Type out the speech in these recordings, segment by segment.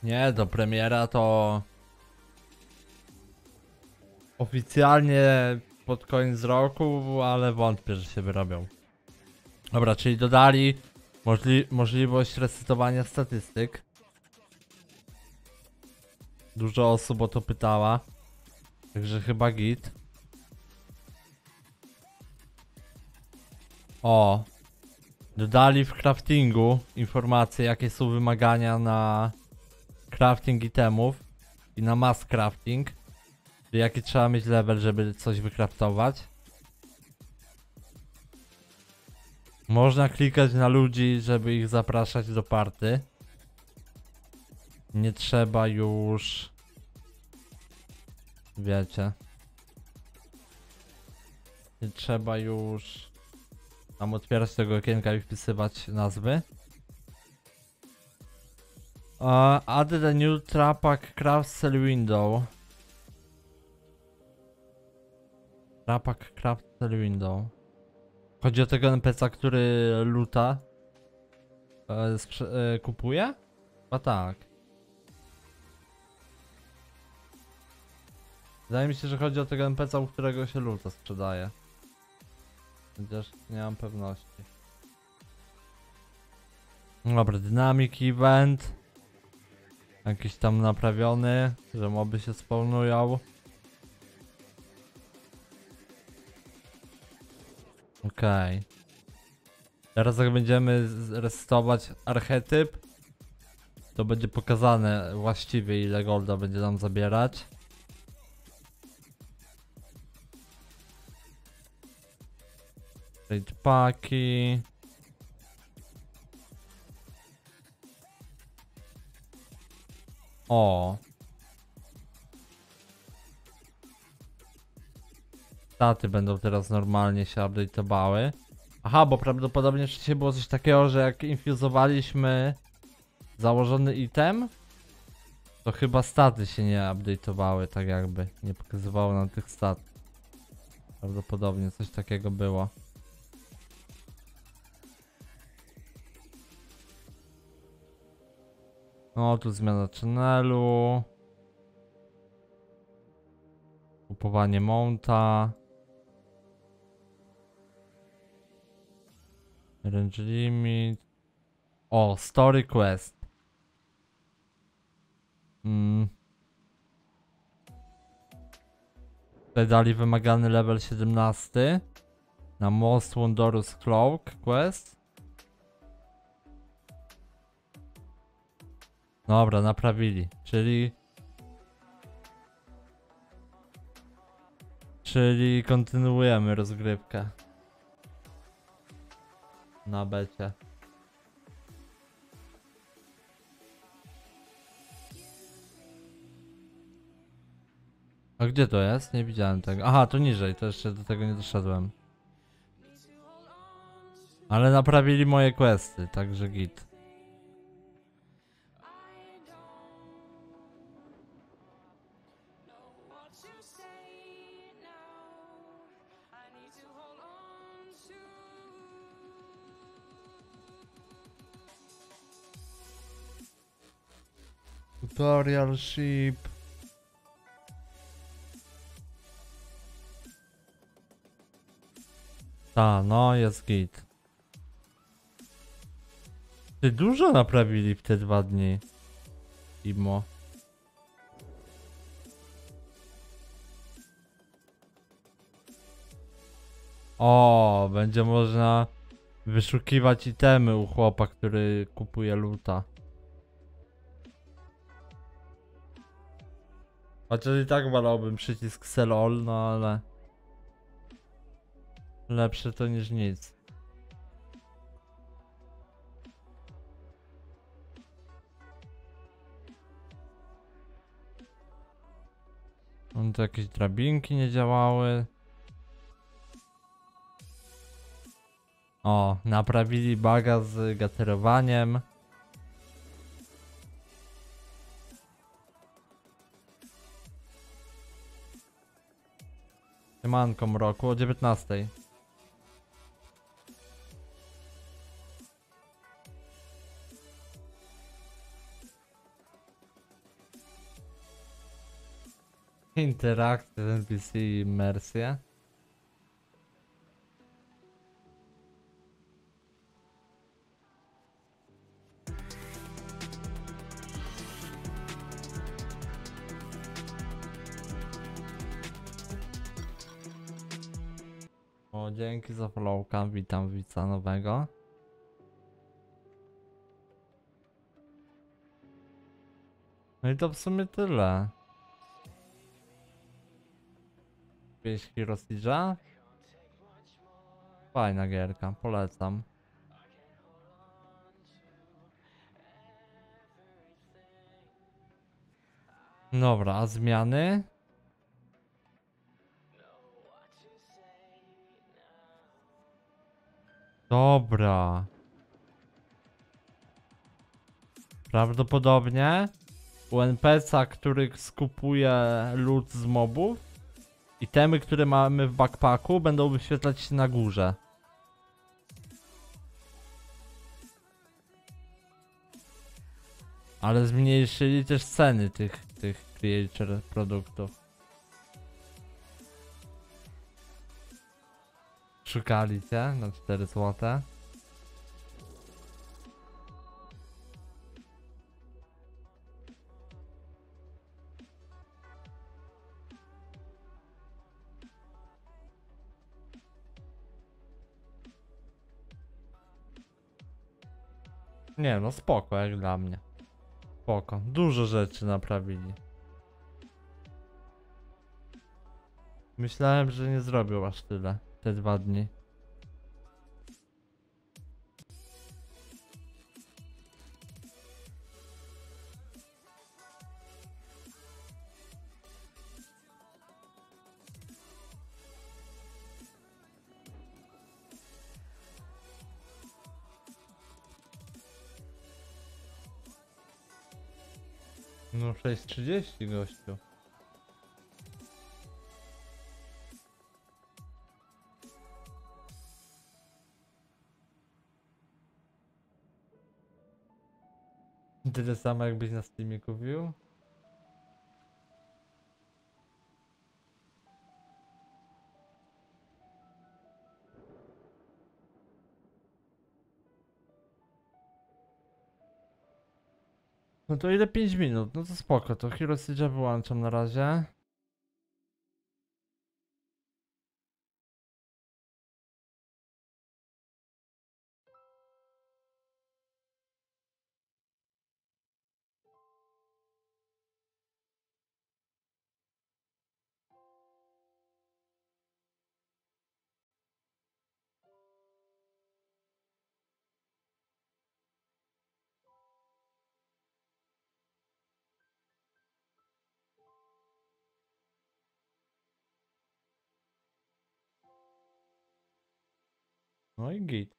Nie, do premiera to oficjalnie pod koniec roku, ale wątpię, że się wyrobią. Dobra, czyli dodali możliwość resetowania statystyk. Dużo osób o to pytała, także chyba git. O, dodali w craftingu informacje, jakie są wymagania na crafting itemów i na mass crafting. Czyli jaki trzeba mieć level, żeby coś wykraftować. Można klikać na ludzi, żeby ich zapraszać do party. Nie trzeba już... Wiecie. Nie trzeba już... tam otwierać tego okienka i wpisywać nazwy. Added a new Trapak Craft Cell Window. Trapak Craft Cell Window. Chodzi o tego NPC-a, który luta kupuje? Chyba tak. Wydaje mi się, że chodzi o tego NPC-a, u którego się luta sprzedaje. Chociaż nie mam pewności. Dobra, Dynamic Event. Jakiś tam naprawiony, że moby się spawnują. Okej. Teraz jak będziemy resetować archetyp, to będzie pokazane właściwie, ile golda będzie nam zabierać. Trade paki. O. Staty będą teraz normalnie się update'owały. Aha, bo prawdopodobnie wcześniej było coś takiego, że jak infuzowaliśmy założony item, to chyba staty się nie update'owały, tak jakby. Nie pokazywało nam tych stat. Prawdopodobnie coś takiego było. No, tu zmiana channelu. Kupowanie mounta. Range limit. O, story quest. Tutaj dali wymagany level 17 na Most Wondrous Cloak quest. Dobra, naprawili, czyli kontynuujemy rozgrywkę na becie. A gdzie to jest? Nie widziałem tego. Aha, to niżej, to jeszcze do tego nie doszedłem. Ale naprawili moje questy, także git. Tutorial ship. Ta, no jest git. Ty dużo naprawili w te 2 dni. Imo. O, będzie można wyszukiwać itemy u chłopa, który kupuje luta. Chociaż i tak wolałbym przycisk sell all, no ale... lepsze to niż nic. Tu jakieś drabinki nie działały. O, naprawili buga z gaterowaniem. Siemanko mroku o 19. Interakcje z NPC i immersje. O, dzięki za followka, witam widza nowego. No i to w sumie tyle. 5 Hero Siege'a. Fajna gierka, polecam. Dobra, a zmiany? Dobra. Prawdopodobnie u NPC-a, który skupuje loot z mobów, itemy, które mamy w backpacku, będą wyświetlać się na górze. Ale zmniejszyli też ceny tych creature produktów. Szukali cię na 4 złote. Nie no, spoko jak dla mnie. Spoko. Dużo rzeczy naprawili. Myślałem, że nie zrobił aż tyle. Te 2 dni. No 6:30 gościu. Tyle samo jakbyś na Steamie kupił? No to ile 5 minut? No to spoko, to Hero Siege'a wyłączam na razie. No i git.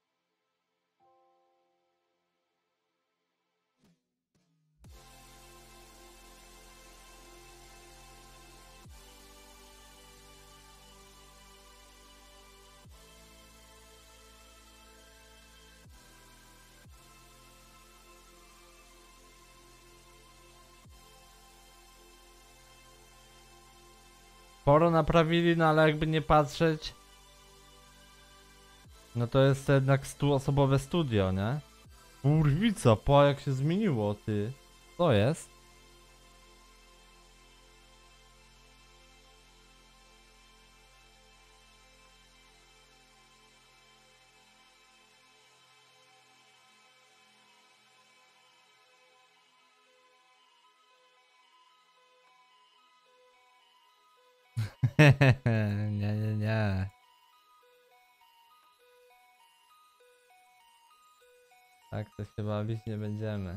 Sporo naprawili, no ale jakby nie patrzeć, no to jest to jednak 100-osobowe studio, nie? Kurwica, po jak się zmieniło, ty. Co jest? Nie, nie, nie. Tak to się bawić nie będziemy.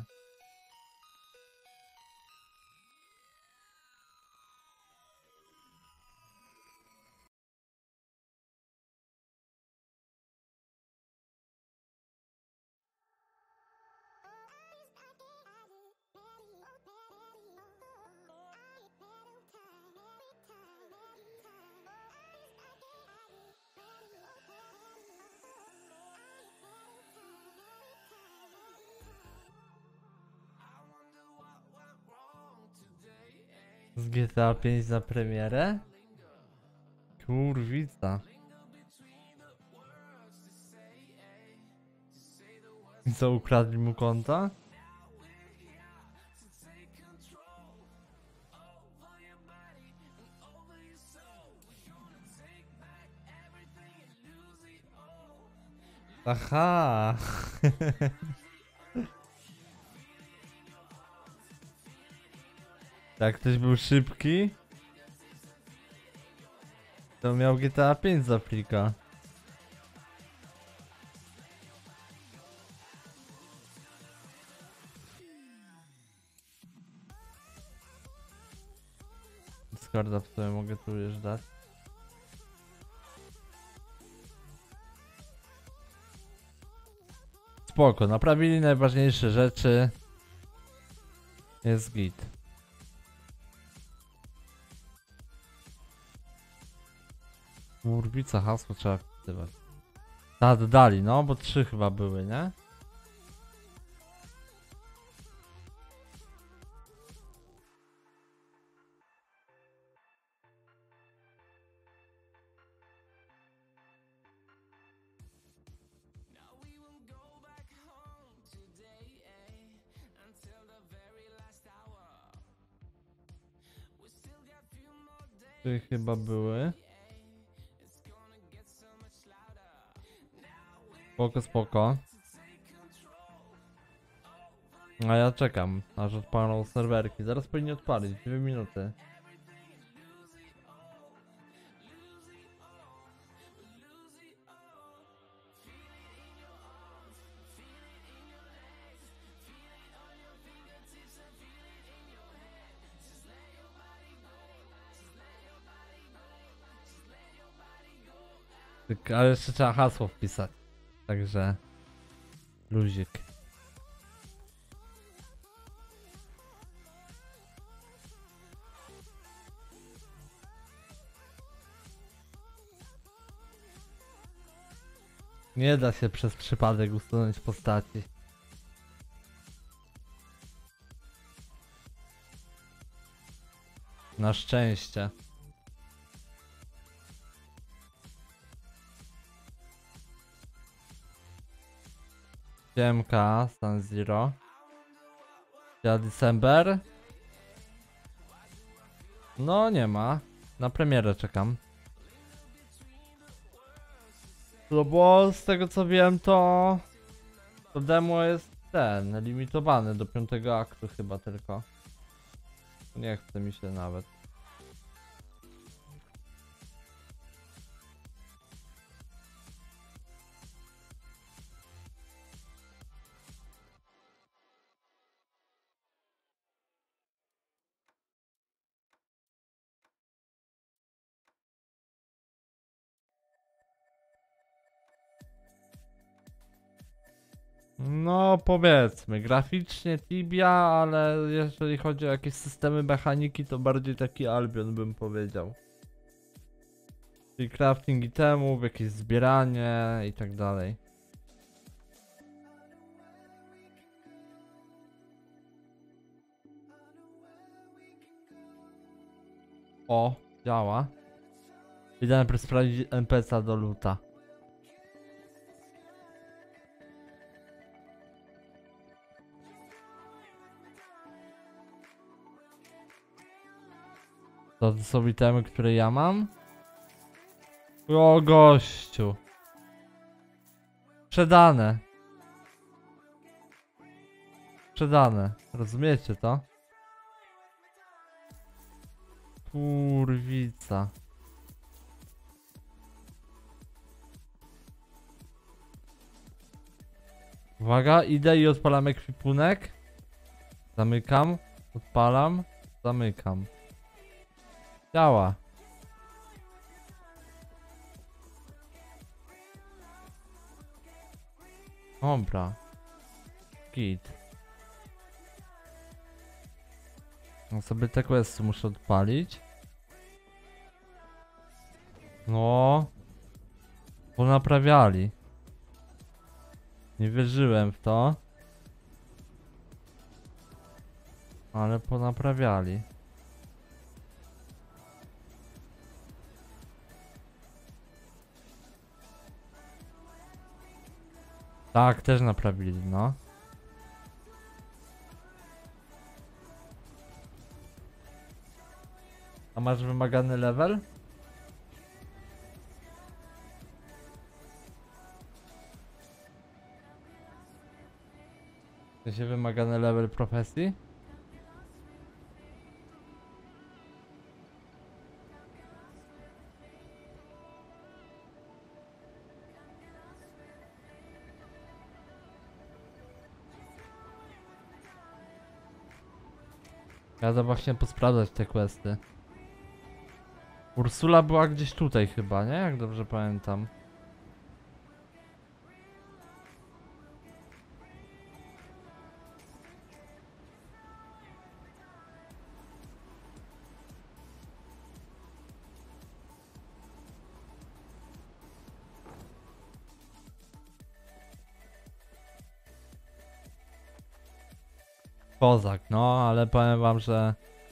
Z GTA 5 na premierę? Kurwica. I co, ukradli mu konta? Aha. Jak ktoś był szybki, to miał GTA 5 za plika. Discorda w sumie mogę tu już dać. Spoko, naprawili najważniejsze rzeczy. Jest git. Kurwica, hasło trzeba wpisywać. Tak, dodali, no, bo 3 chyba były, nie? Trzy chyba były. Spoko, spoko. A ja czekam, aż odpalą serwerki. Zaraz powinni odpalić, 2 minuty. Ale jeszcze trzeba hasło wpisać. Także luzik. Nie da się przez przypadek usunąć postaci. Na szczęście. Siemka, Stan Zero. Ja December. No nie ma. Na premierę czekam. No bo z tego co wiem to demo jest ten, limitowany do 5 aktu chyba tylko. Nie chce mi się nawet. No powiedzmy, graficznie Tibia, ale jeżeli chodzi o jakieś systemy mechaniki, to bardziej taki Albion bym powiedział. Czyli crafting itemów, jakieś zbieranie i tak dalej. O, działa. Idę najpierw sprawdzić NPC do luta. To są itemy, które ja mam? O gościu. Sprzedane. Sprzedane. Rozumiecie to? Kurwica. Uwaga, idę i odpalam ekwipunek. Zamykam, odpalam, zamykam. Działa. Dobra. Git. No sobie te questy muszę odpalić. No. Ponaprawiali. Nie wierzyłem w to. Ale ponaprawiali. Tak, też naprawili, no. A masz wymagany level? W sensie wymagany level profesji? Jadę właśnie posprawdzać te questy. Ursula była gdzieś tutaj chyba, nie? Jak dobrze pamiętam. Kozak, no, ale powiem wam, że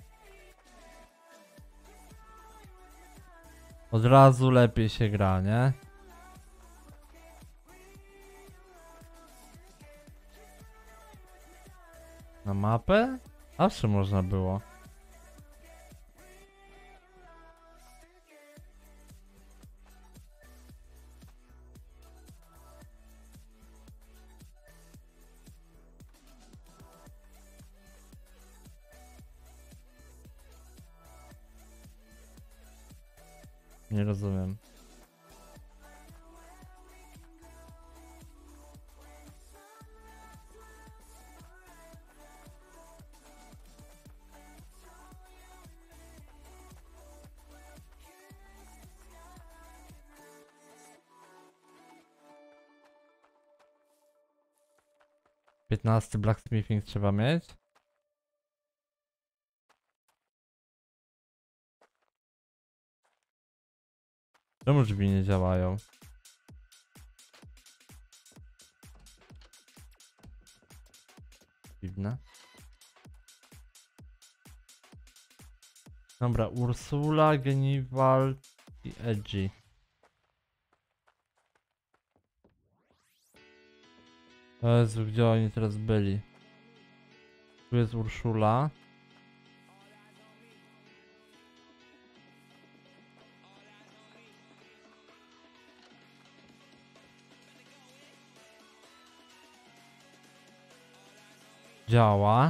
od razu lepiej się gra, nie? Na mapę? Zawsze można było. Nie rozumiem. Piętnasty blacksmithing trzeba mieć. Czemu drzwi nie działają? Dziwne. Dobra, Ursula, Genival i Edgy. Jezu, gdzie oni teraz byli? Tu jest Urszula. Działa.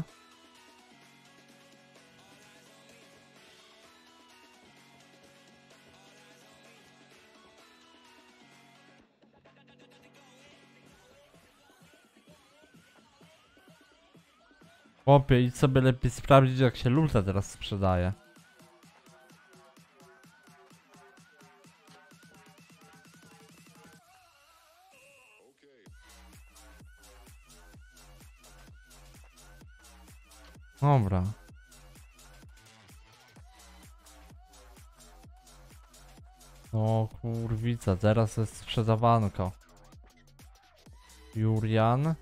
Chłopie, idź sobie lepiej sprawdzić, jak się luta teraz sprzedaje. Dobra. O kurwica, teraz jest sprzedawanko. Jurian.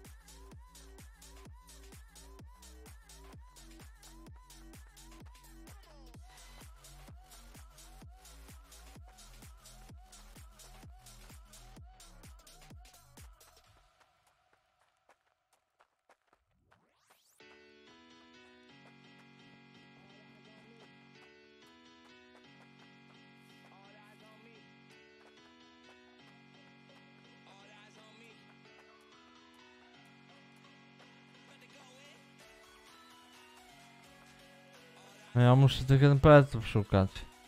No ja muszę tych NPC-ów szukać.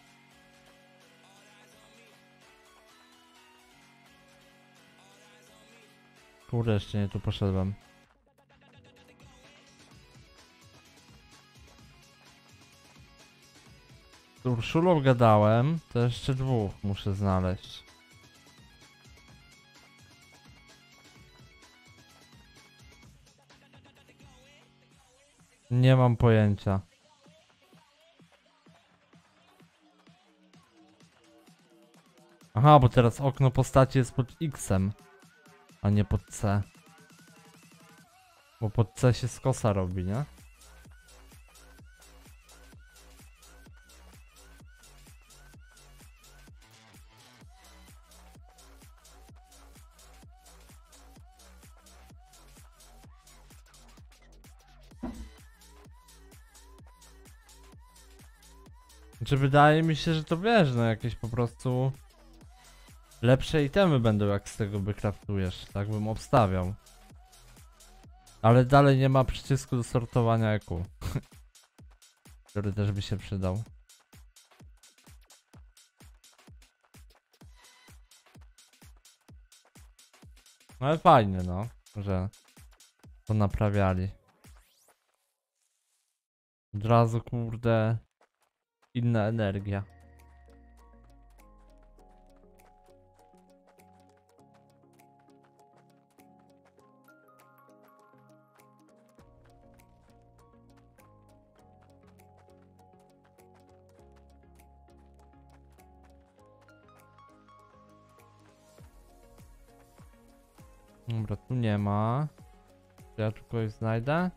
Kurde, jeszcze nie tu poszedłem. Z Urszulą gadałem, to jeszcze dwóch muszę znaleźć. Nie mam pojęcia. Aha, bo teraz okno postaci jest pod X-em, a nie pod C. Bo pod C się skosa robi, nie? Czy wydaje mi się, że to wiesz, no jakieś po prostu lepsze itemy będą, jak z tego wykraftujesz. Tak bym obstawiał. Ale dalej nie ma przycisku do sortowania EQ, który też by się przydał. No ale fajnie, no, że to naprawiali. Od razu, kurde, inna energia. Dobra, tu nie ma. Czy ja tu kogoś znajdę?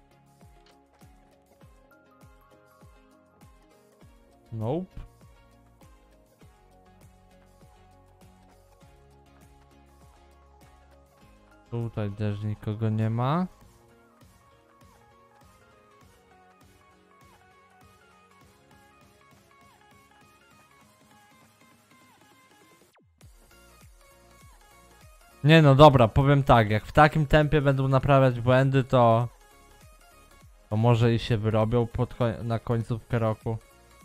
Nope. Tutaj też nikogo nie ma. Nie no dobra, powiem tak, jak w takim tempie będą naprawiać błędy, to może i się wyrobią na końcówkę roku.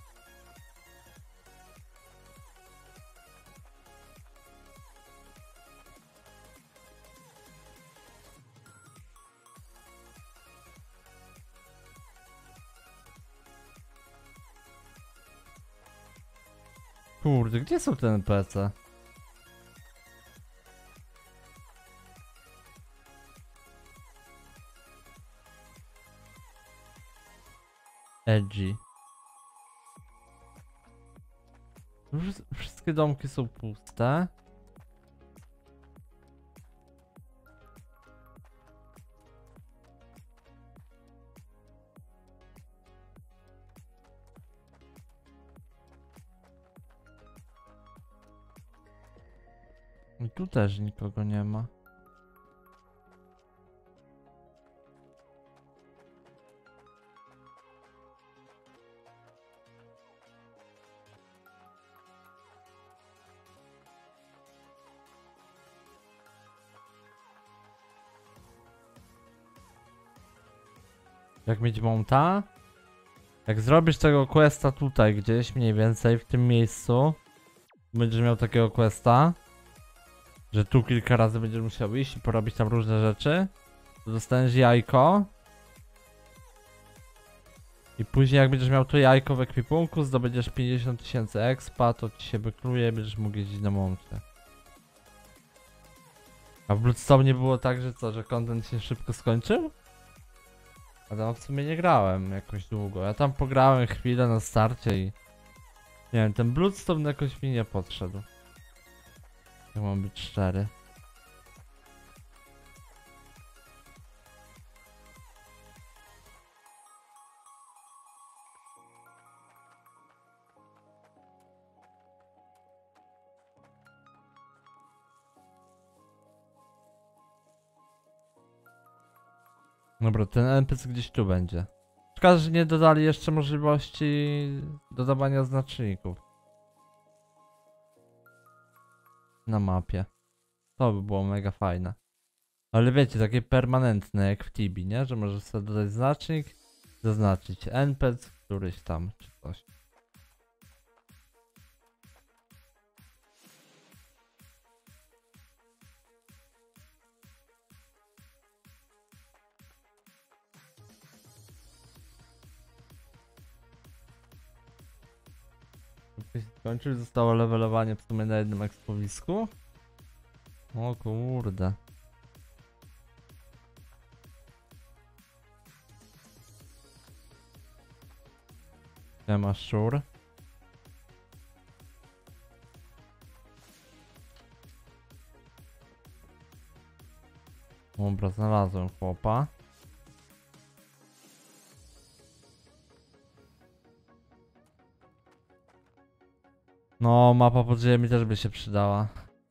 Kurde, gdzie są te NPC? Edgy. Wszystkie domki są puste. I tu też nikogo nie ma. Jak mieć monta? Jak zrobisz tego questa tutaj gdzieś mniej więcej w tym miejscu, będziesz miał takiego questa, że tu kilka razy będziesz musiał iść i porobić tam różne rzeczy, to dostaniesz jajko. I później jak będziesz miał to jajko w ekwipunku, zdobędziesz 50 000 expa, to ci się wykluje i będziesz mógł jeździć na moncie. A w Bloodstone nie było tak, że co, że content się szybko skończył? A tam w sumie nie grałem jakoś długo. Ja tam pograłem chwilę na starcie i... Nie wiem, ten Bloodstone jakoś mi nie podszedł. Jak mam być szczery. Dobra, ten NPC gdzieś tu będzie. Szkoda, że nie dodali jeszcze możliwości dodawania znaczników na mapie. To by było mega fajne. Ale wiecie, takie permanentne jak w Tibi, nie? Że możesz sobie dodać znacznik, zaznaczyć NPC któryś tam, czy coś. Skończył, zostało levelowanie w sumie na jednym ekspowisku. O kurde. Nie ma szczur. Dobra, znalazłem chłopa. No, mapa podziemi też by się przydała.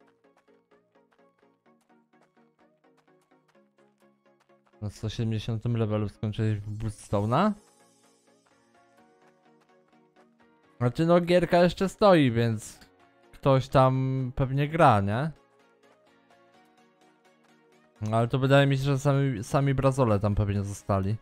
Na 170 levelu skończyłeś w Bloodstone'a? Znaczy no gierka jeszcze stoi, więc ktoś tam pewnie gra, nie? No, ale to wydaje mi się, że sami Brazole tam pewnie zostali.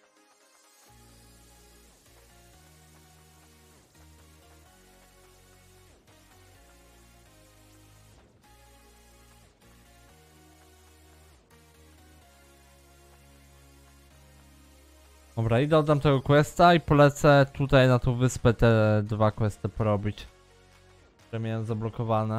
Dobra, idę oddam tego questa i polecę tutaj na tą wyspę te 2 questy porobić, które miałem zablokowane.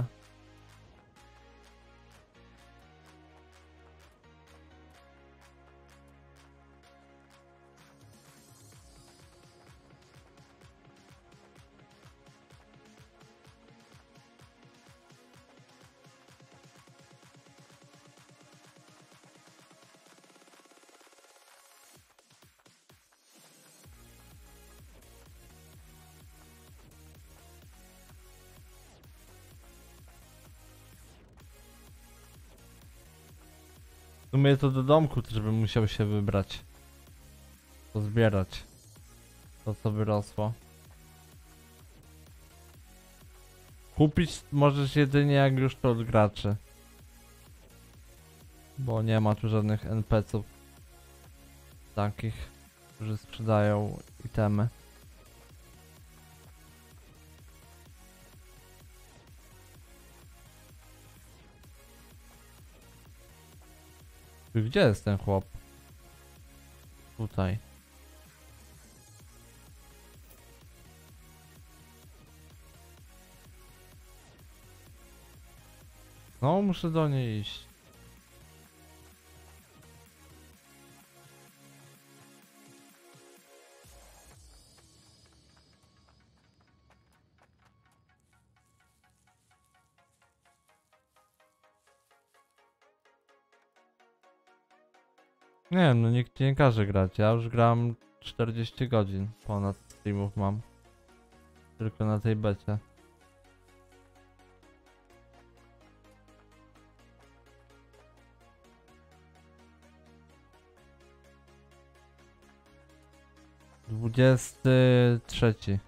W sumie to do domku też bym musiał się wybrać. Pozbierać to, co wyrosło. Kupić możesz jedynie jak już to od graczy. Bo nie ma tu żadnych NPC-ów takich, którzy sprzedają itemy. Gdzie jest ten chłop? Tutaj. No, muszę do niej iść. Nie wiem, no nikt nie każe grać. Ja już gram 40 godzin. Ponad streamów mam. Tylko na tej becie. Dwudziesty trzeci.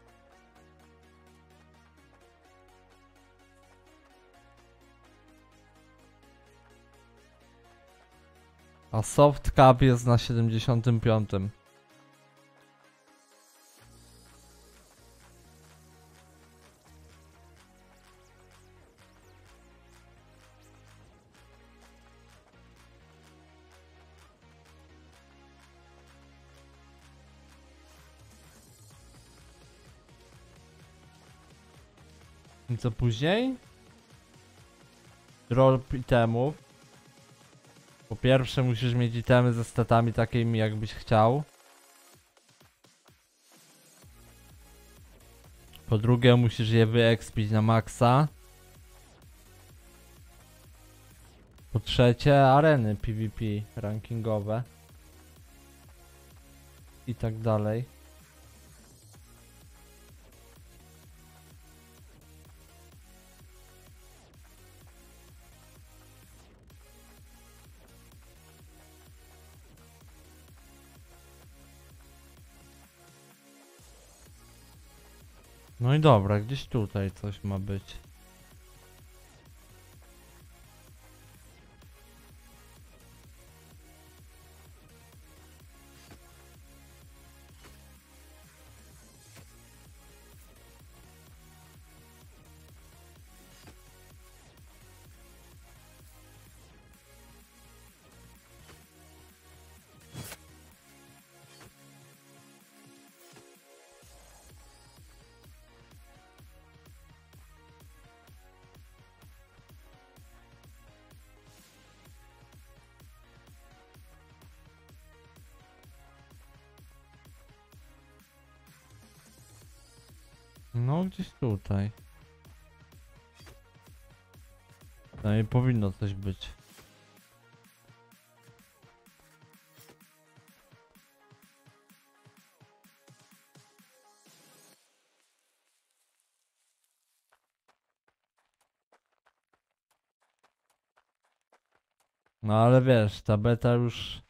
A soft cap jest na 75. I co później? Drop itemów. Po pierwsze musisz mieć itemy ze statami takimi jakbyś chciał. Po drugie musisz je wyekspić na maksa. Po trzecie areny PvP rankingowe. I tak dalej. No i dobra, gdzieś tutaj coś ma być. No gdzieś tutaj. No i powinno coś być. No ale wiesz, ta beta już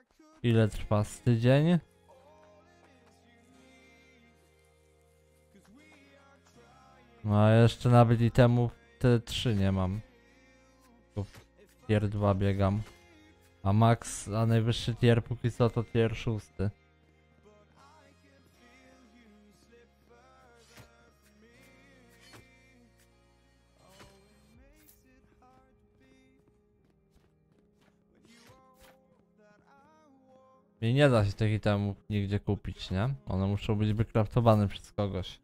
ile trwa? Z tydzień? No a jeszcze nawet itemów te 3 nie mam. Tu w tier 2 biegam. A max, a najwyższy tier póki co to tier 6. I nie da się tych itemów nigdzie kupić, nie? One muszą być wykraftowane przez kogoś.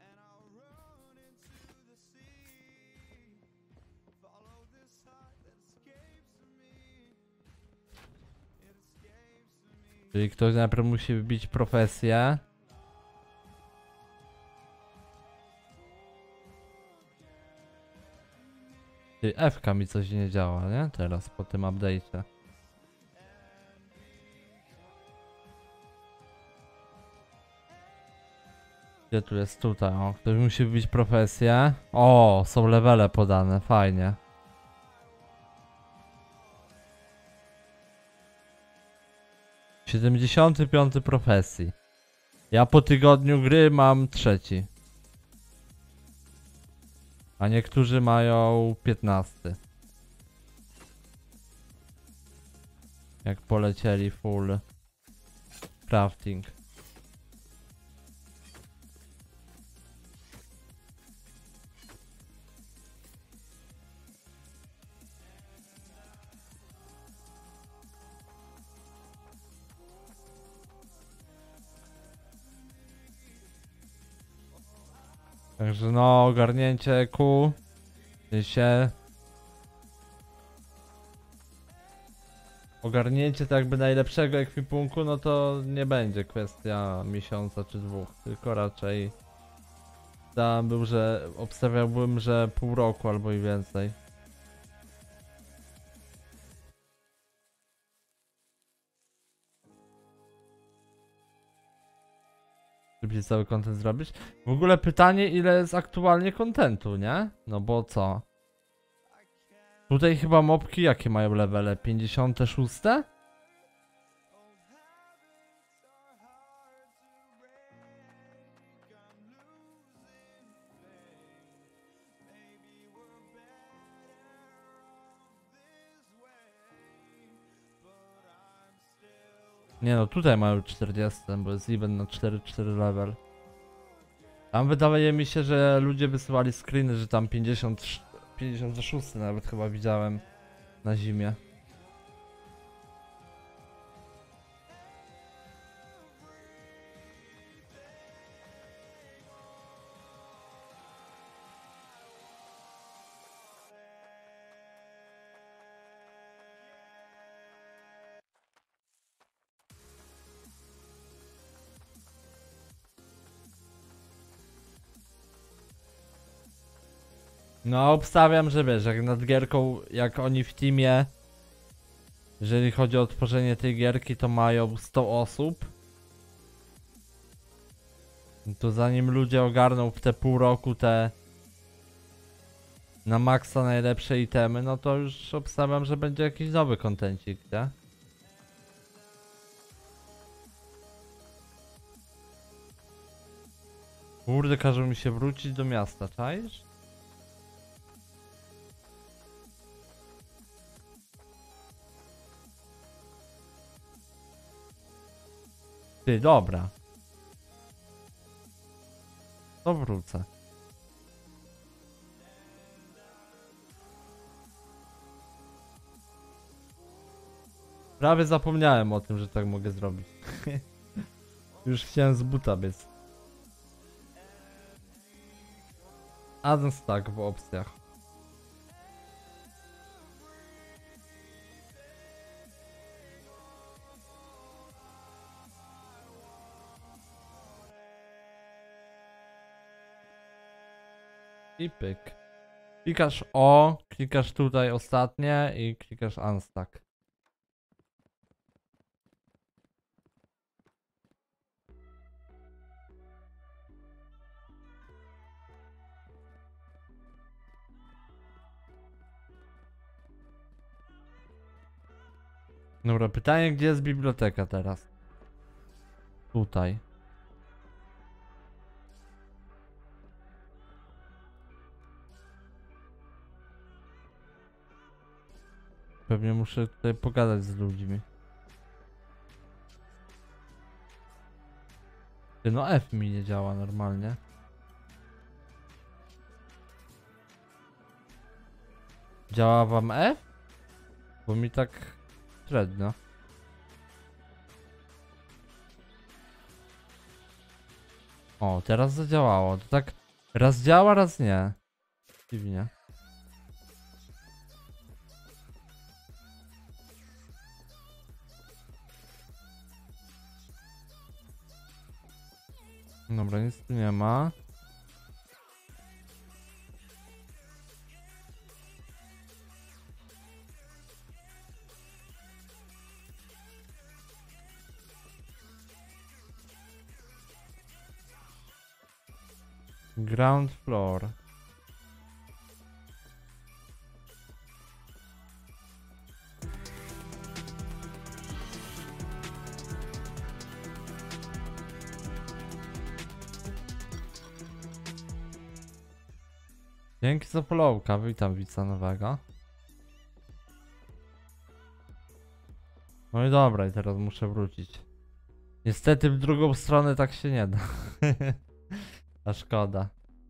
Czyli ktoś najpierw musi wbić profesję. Ty, F-ka mi coś nie działa, nie? Teraz po tym update'cie. Gdzie tu jest? Tutaj, o. Ktoś musi wbić profesję. O, są levele podane, fajnie. „75. profesji. Ja po tygodniu gry mam 3. A niektórzy mają 15. Jak polecieli full crafting. Także no, ogarnięcie Q się. Ogarnięcie tak jakby najlepszego ekwipunku, no to nie będzie kwestia miesiąca czy 2, tylko raczej tam był, że obstawiałbym, że pół roku albo i więcej. Szybciej cały content zrobić. W ogóle pytanie, ile jest aktualnie contentu, nie? No bo co? Tutaj chyba mobki jakie mają levele? 56? Nie no, tutaj mają 40, bo jest event na 4 level. Tam wydaje mi się, że ludzie wysyłali screeny, że tam 56 nawet chyba widziałem na zimie. No obstawiam, że wiesz, jak nad gierką, jak oni w teamie, jeżeli chodzi o tworzenie tej gierki, to mają 100 osób. To zanim ludzie ogarną w te pół roku te na maksa najlepsze itemy, no to już obstawiam, że będzie jakiś nowy kontencik, nie? Kurde, każą mi się wrócić do miasta, czaisz? Ty, dobra. To wrócę. Prawie zapomniałem o tym, że tak mogę zrobić. Już chciałem z buta biec. Unstack w opcjach. I pyk. Klikasz O, klikasz tutaj ostatnie i klikasz unstack. Dobra, pytanie, gdzie jest biblioteka teraz? Tutaj. Pewnie muszę tutaj pogadać z ludźmi. Ty, no F mi nie działa normalnie. Działa wam F? Bo mi tak średnio. O, teraz zadziałało. To tak raz działa, raz nie. Dziwnie. Dobra, nic tu nie ma. Ground floor. Dzięki za followka, witam widza nowego. No i dobra, i teraz muszę wrócić. Niestety w drugą stronę tak się nie da. A szkoda.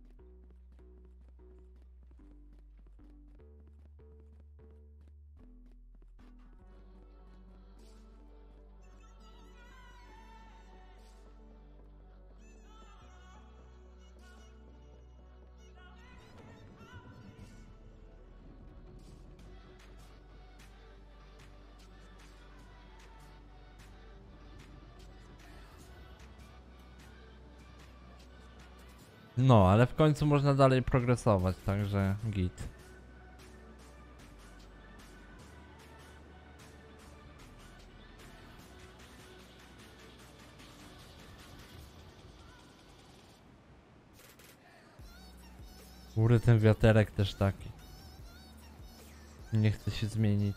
No, ale w końcu można dalej progresować, także git. Góry ten wiaterek też taki. Nie chce się zmienić.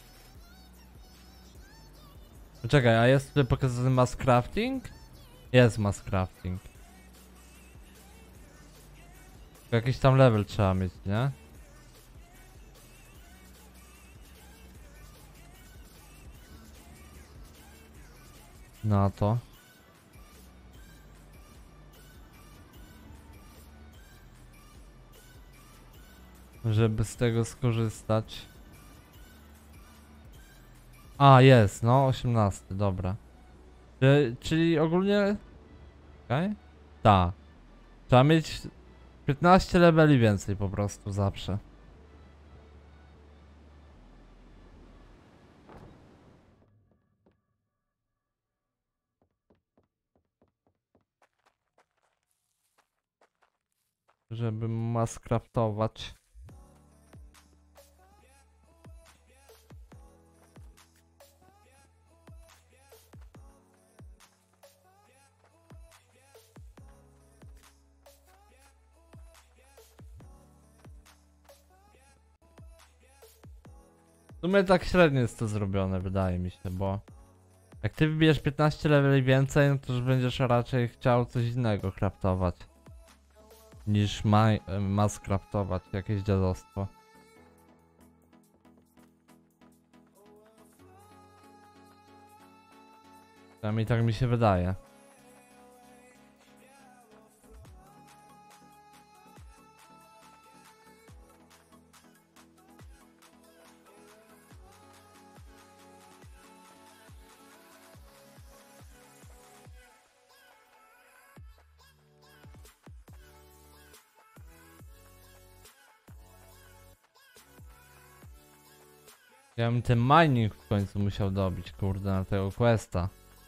Poczekaj, a jest tutaj pokazany mass crafting? Jest mass crafting. Jakiś tam level trzeba mieć, nie? Na to. Żeby z tego skorzystać. A, jest, no 18, dobra. Czyli ogólnie... Okej? Tak. Trzeba mieć 15 leveli więcej po prostu zawsze. Żeby maskraftować. W sumie tak średnio jest to zrobione, wydaje mi się, bo jak ty wybijesz 15 leveli więcej, no to już będziesz raczej chciał coś innego craftować niż mass craftować jakieś dziadostwo. Przynajmniej tak mi się wydaje. Ja bym ten mining w końcu musiał dobić, kurde, na tego questa.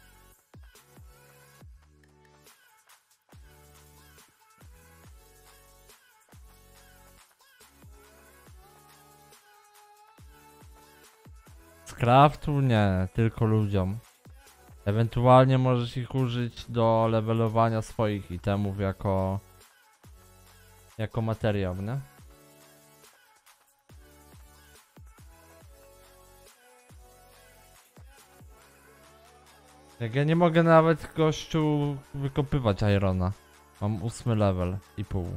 Z craftu nie, tylko ludziom. Ewentualnie możesz ich użyć do levelowania swoich itemów jako materiał, nie? Jak ja nie mogę nawet gościu wykopywać irona. Mam 8 level i pół.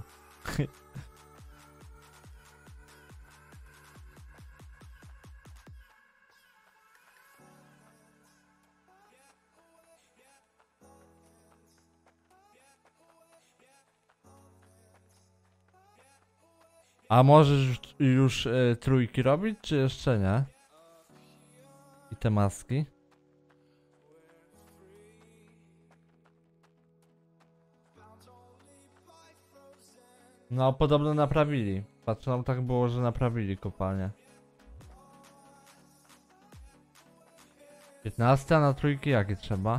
A możesz już trójki robić, czy jeszcze nie? I te maski? No, podobno naprawili. Patrzę, nam tak było, że naprawili kopalnię. 15, a na trójki jakie trzeba?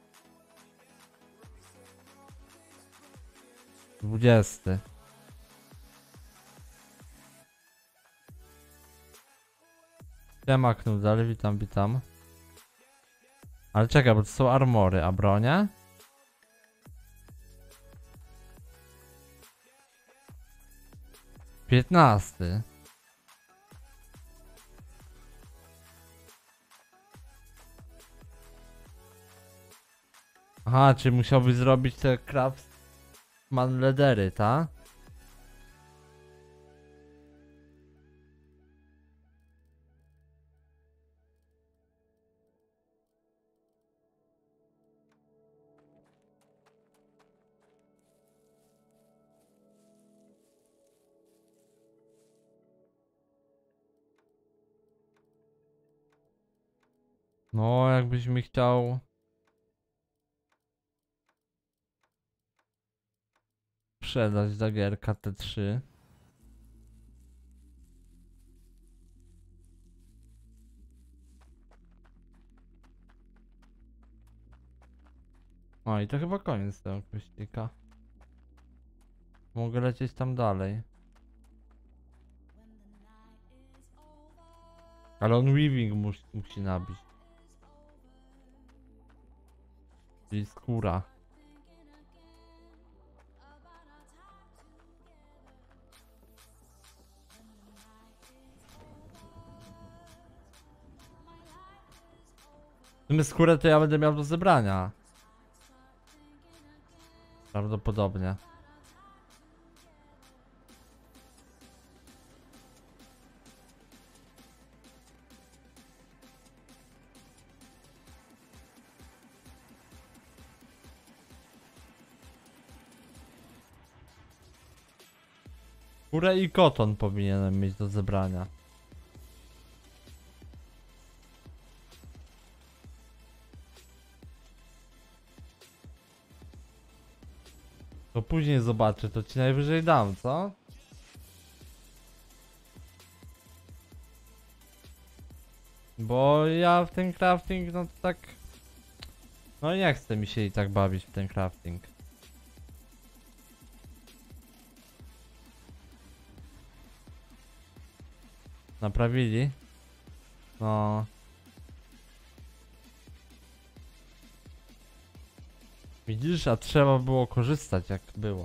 20. Siema Knudel, witam, witam. Ale czekaj, bo to są armory, a bronie? Piętnasty. Aha, czyli musiałbyś zrobić te Craftsman ledery, tak? No, jakbyś mi chciał... sprzedać dagierka T3. O, i to chyba koniec tego kwestika. Mogę lecieć tam dalej. Ale on weaving musi nabić. Czyli skóra. W sumie skórę to ja będę miał do zebrania. Prawdopodobnie. Skórę i koton powinienem mieć do zebrania. To później zobaczę, to ci najwyżej dam, co? Bo ja w ten crafting, no to tak... No nie chce mi się i tak bawić w ten crafting. Naprawili? No... Widzisz, a trzeba było korzystać jak było.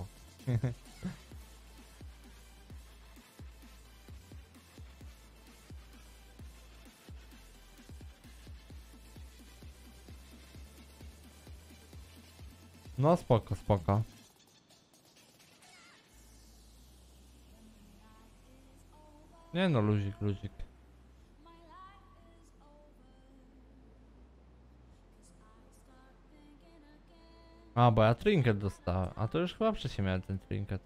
No spoko, spoko. Nie no, luzik, luzik. A, bo ja trinket dostałem. A to już chyba wcześniej miałem ten trinket.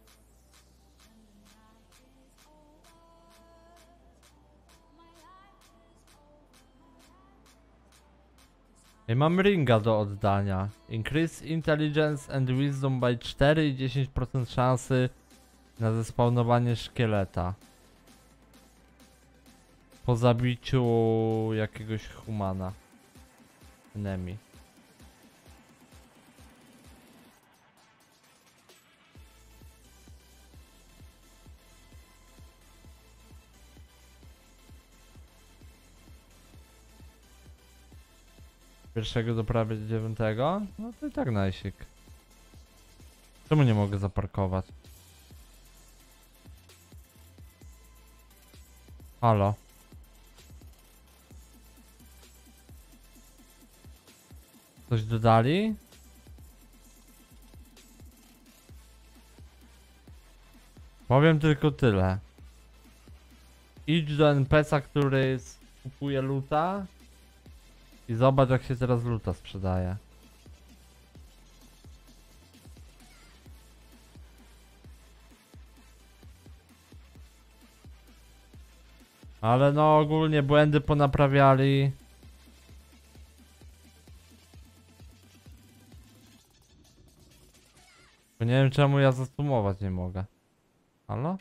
I mam ringa do oddania. Increase intelligence and wisdom by 4 i 10% szansy na zespawnowanie szkieleta. Po zabiciu jakiegoś humana. Enemy. Pierwszego do prawie 9? No to i tak najsik. Czemu nie mogę zaparkować? Halo? Coś dodali? Powiem tylko tyle. Idź do NPC-a, który kupuje luta i zobacz jak się teraz luta sprzedaje. Ale no ogólnie błędy ponaprawiali. Bo nie wiem czemu ja zasumować nie mogę. Halo?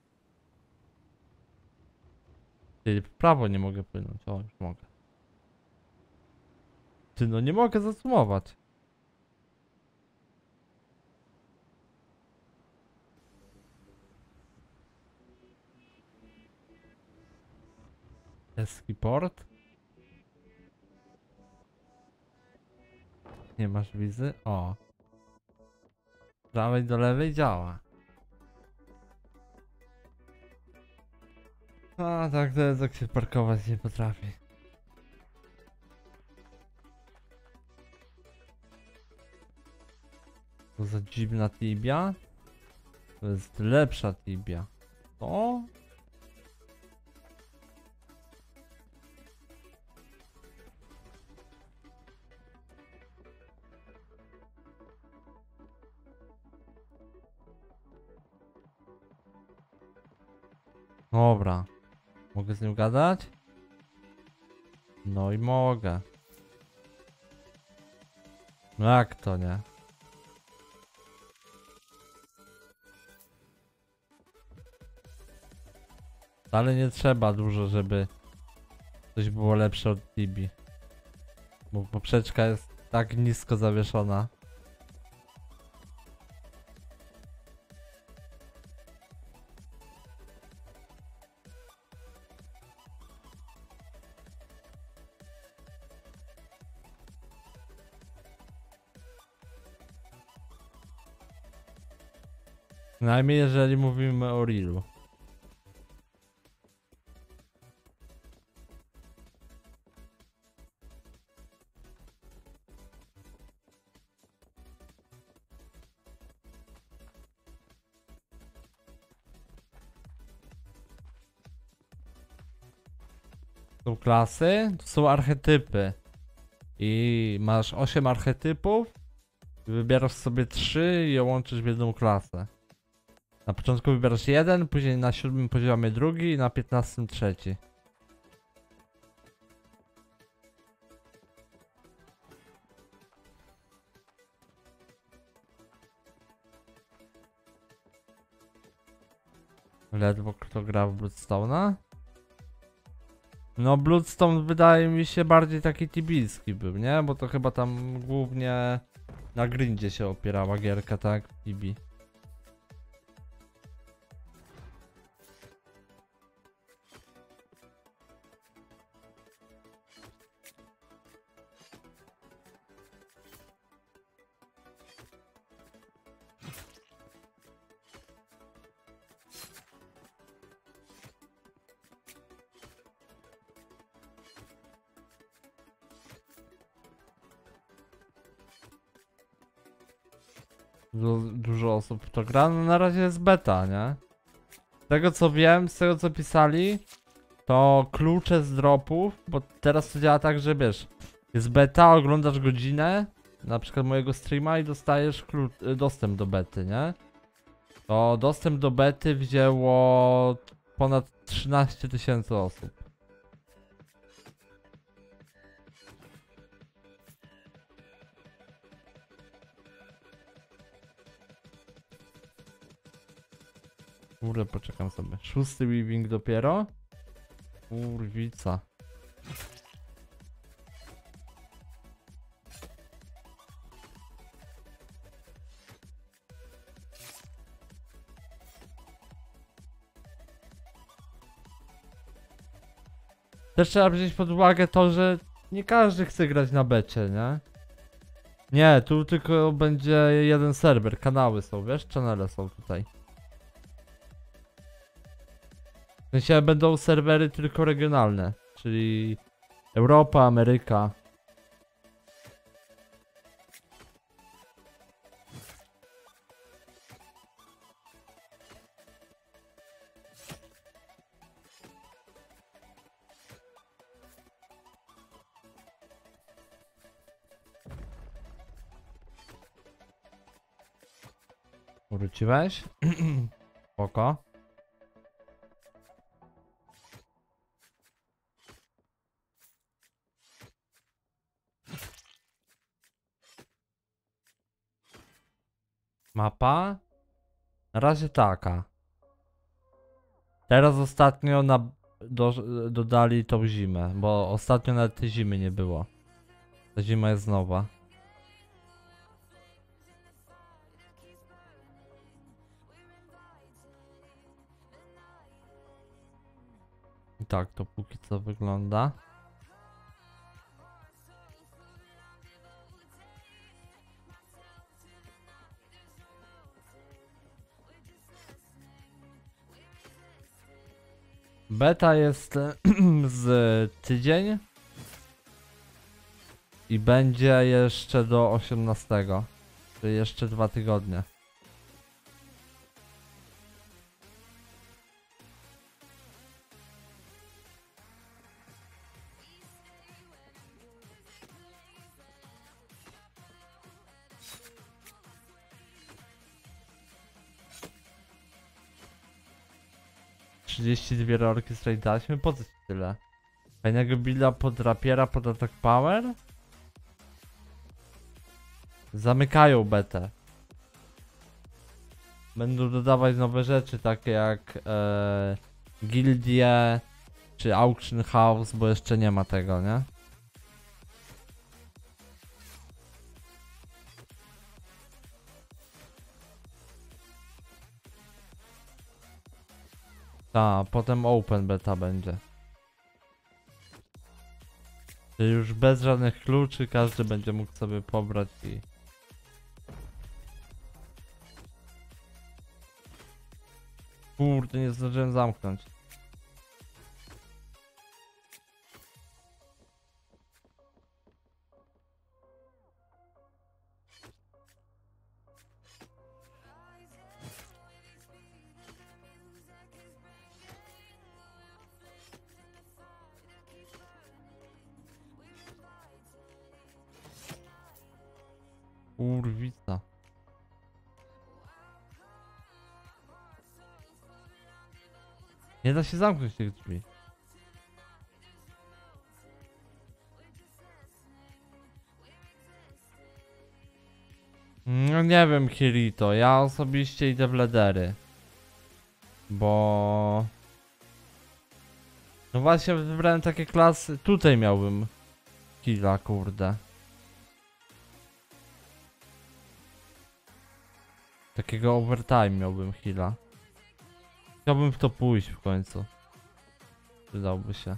Ty, w prawo nie mogę płynąć. O, już mogę. Ty, no nie mogę zasumować. Eski port? Nie masz wizy? O. Z prawej do lewej działa. A tak to jest, jak się parkować nie potrafi. To za dziwna tibia? To jest lepsza tibia. O? Dobra. Mogę z nim gadać? No i mogę. No jak to nie? Ale nie trzeba dużo, żeby coś było lepsze od Tibi. Bo poprzeczka jest tak nisko zawieszona. Najmniej jeżeli mówimy o Reelu. Są klasy, to są archetypy. I masz 8 archetypów. Wybierasz sobie 3 i je łączysz w jedną klasę. Na początku wybierasz jeden, później na 7 poziomie drugi i na 15 trzeci. Ledwo kto gra w Bloodstone'a? No Bloodstone wydaje mi się bardziej taki tibijski był, nie? Bo to chyba tam głównie na grindzie się opierała gierka, tak? Tibi. Dużo osób w to gra, no na razie jest beta, nie? Z tego co wiem, z tego co pisali, to klucze z dropów, bo teraz to działa tak, że wiesz, jest beta, oglądasz godzinę, na przykład mojego streama i dostajesz dostęp do bety, nie? To dostęp do bety wzięło ponad 13 000 osób. Kurde, poczekam sobie. 6. weaving dopiero? Kurwica. Też trzeba wziąć pod uwagę to, że nie każdy chce grać na becie, nie? Nie, tu tylko będzie jeden serwer, kanały są, wiesz? Channele są tutaj. W sensie będą serwery tylko regionalne, czyli Europa, Ameryka. Wróciłeś? Spoko. Mapa? Na razie taka. Teraz ostatnio dodali tą zimę, bo ostatnio nawet tej zimy nie było. Ta zima jest nowa. I tak to póki co wygląda. Beta jest z tydzień i będzie jeszcze do 18, czyli jeszcze 2 tygodnie. ...32 rolki z raidaliśmy? Po co ci tyle? Fajnego builda pod rapiera, pod attack power? Zamykają betę. Będą dodawać nowe rzeczy, takie jak gildie czy auction house, bo jeszcze nie ma tego, nie? Tak, potem open beta będzie. Czyli już bez żadnych kluczy każdy będzie mógł sobie pobrać i... Kurde, nie zdążyłem zamknąć. Kurwica. Nie da się zamknąć tych drzwi. No nie wiem, Kirito, ja osobiście idę w ledery. Bo... No właśnie wybrałem takie klasy, tutaj miałbym killa, kurde. Takiego overtime miałbym heala. Chciałbym w to pójść w końcu. Przydałby się.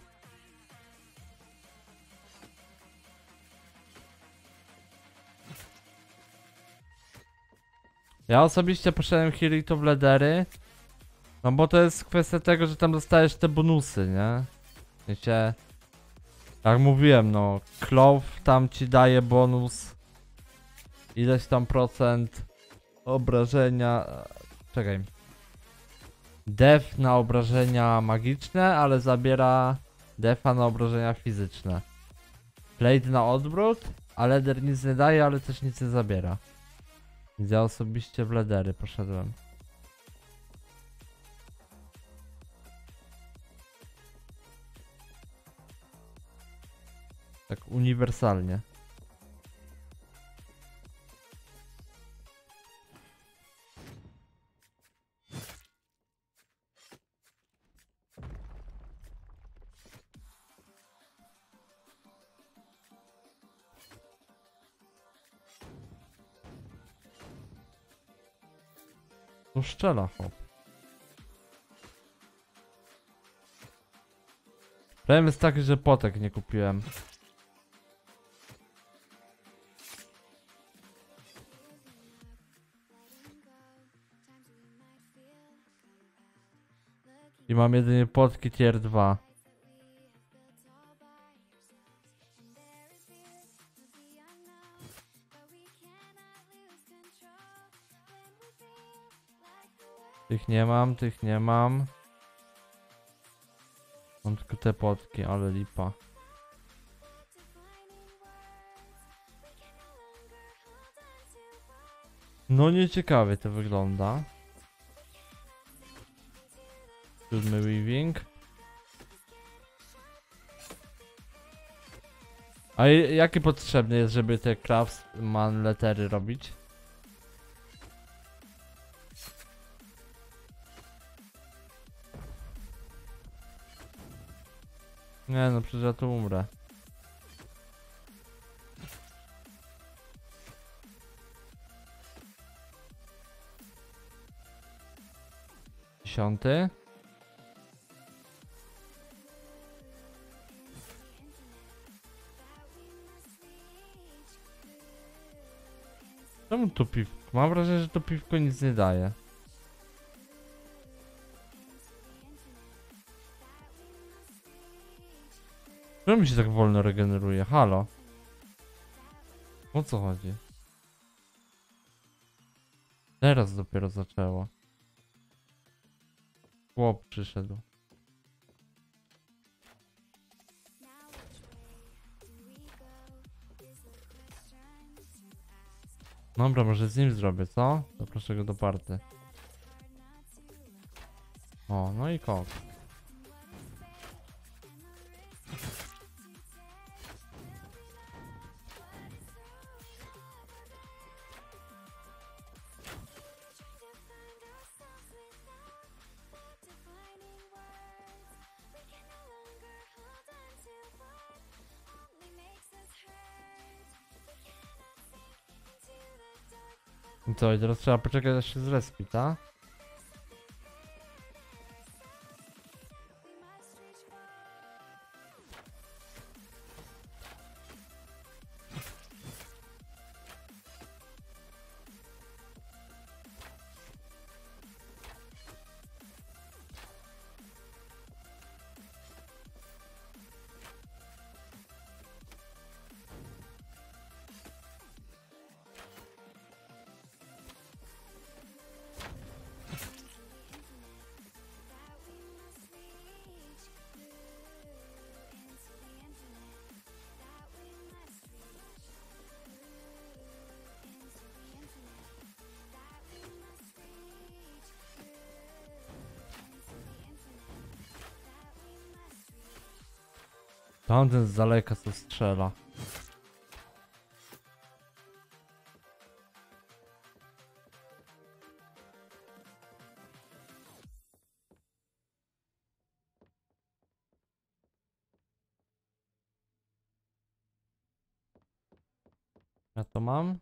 Ja osobiście poszedłem Kirito w ledery. No bo to jest kwestia tego, że tam dostajesz te bonusy, nie? Wiecie, jak mówiłem, no Clove tam ci daje bonus ileś tam procent obrażenia. Czekaj. Def na obrażenia magiczne, ale zabiera defa na obrażenia fizyczne. Plate na odwrót, a leder nic nie daje, ale też nic nie zabiera. Więc ja osobiście w ledery poszedłem. Tak uniwersalnie. To szczela, hop. Problem jest taki, że potek nie kupiłem. I mam jedynie potki tier 2. Tych nie mam, tych nie mam. Mam tylko te potki, ale lipa. No nieciekawie to wygląda. 7 weaving. A jaki potrzebny jest, żeby te craftsman lettery robić? Nie no, przecież ja tu umrę. Dziesiąty. Czemu tu piwko? Mam wrażenie, że to piwko nic nie daje. Czemu mi się tak wolno regeneruje? Halo? O co chodzi? Teraz dopiero zaczęło. Chłop przyszedł. Dobra, może z nim zrobię, co? Zaproszę go do party. O, no i kok. I co, i teraz trzeba poczekać, aż się zrespi, tak? Tamten z daleka co strzela. Ja to mam?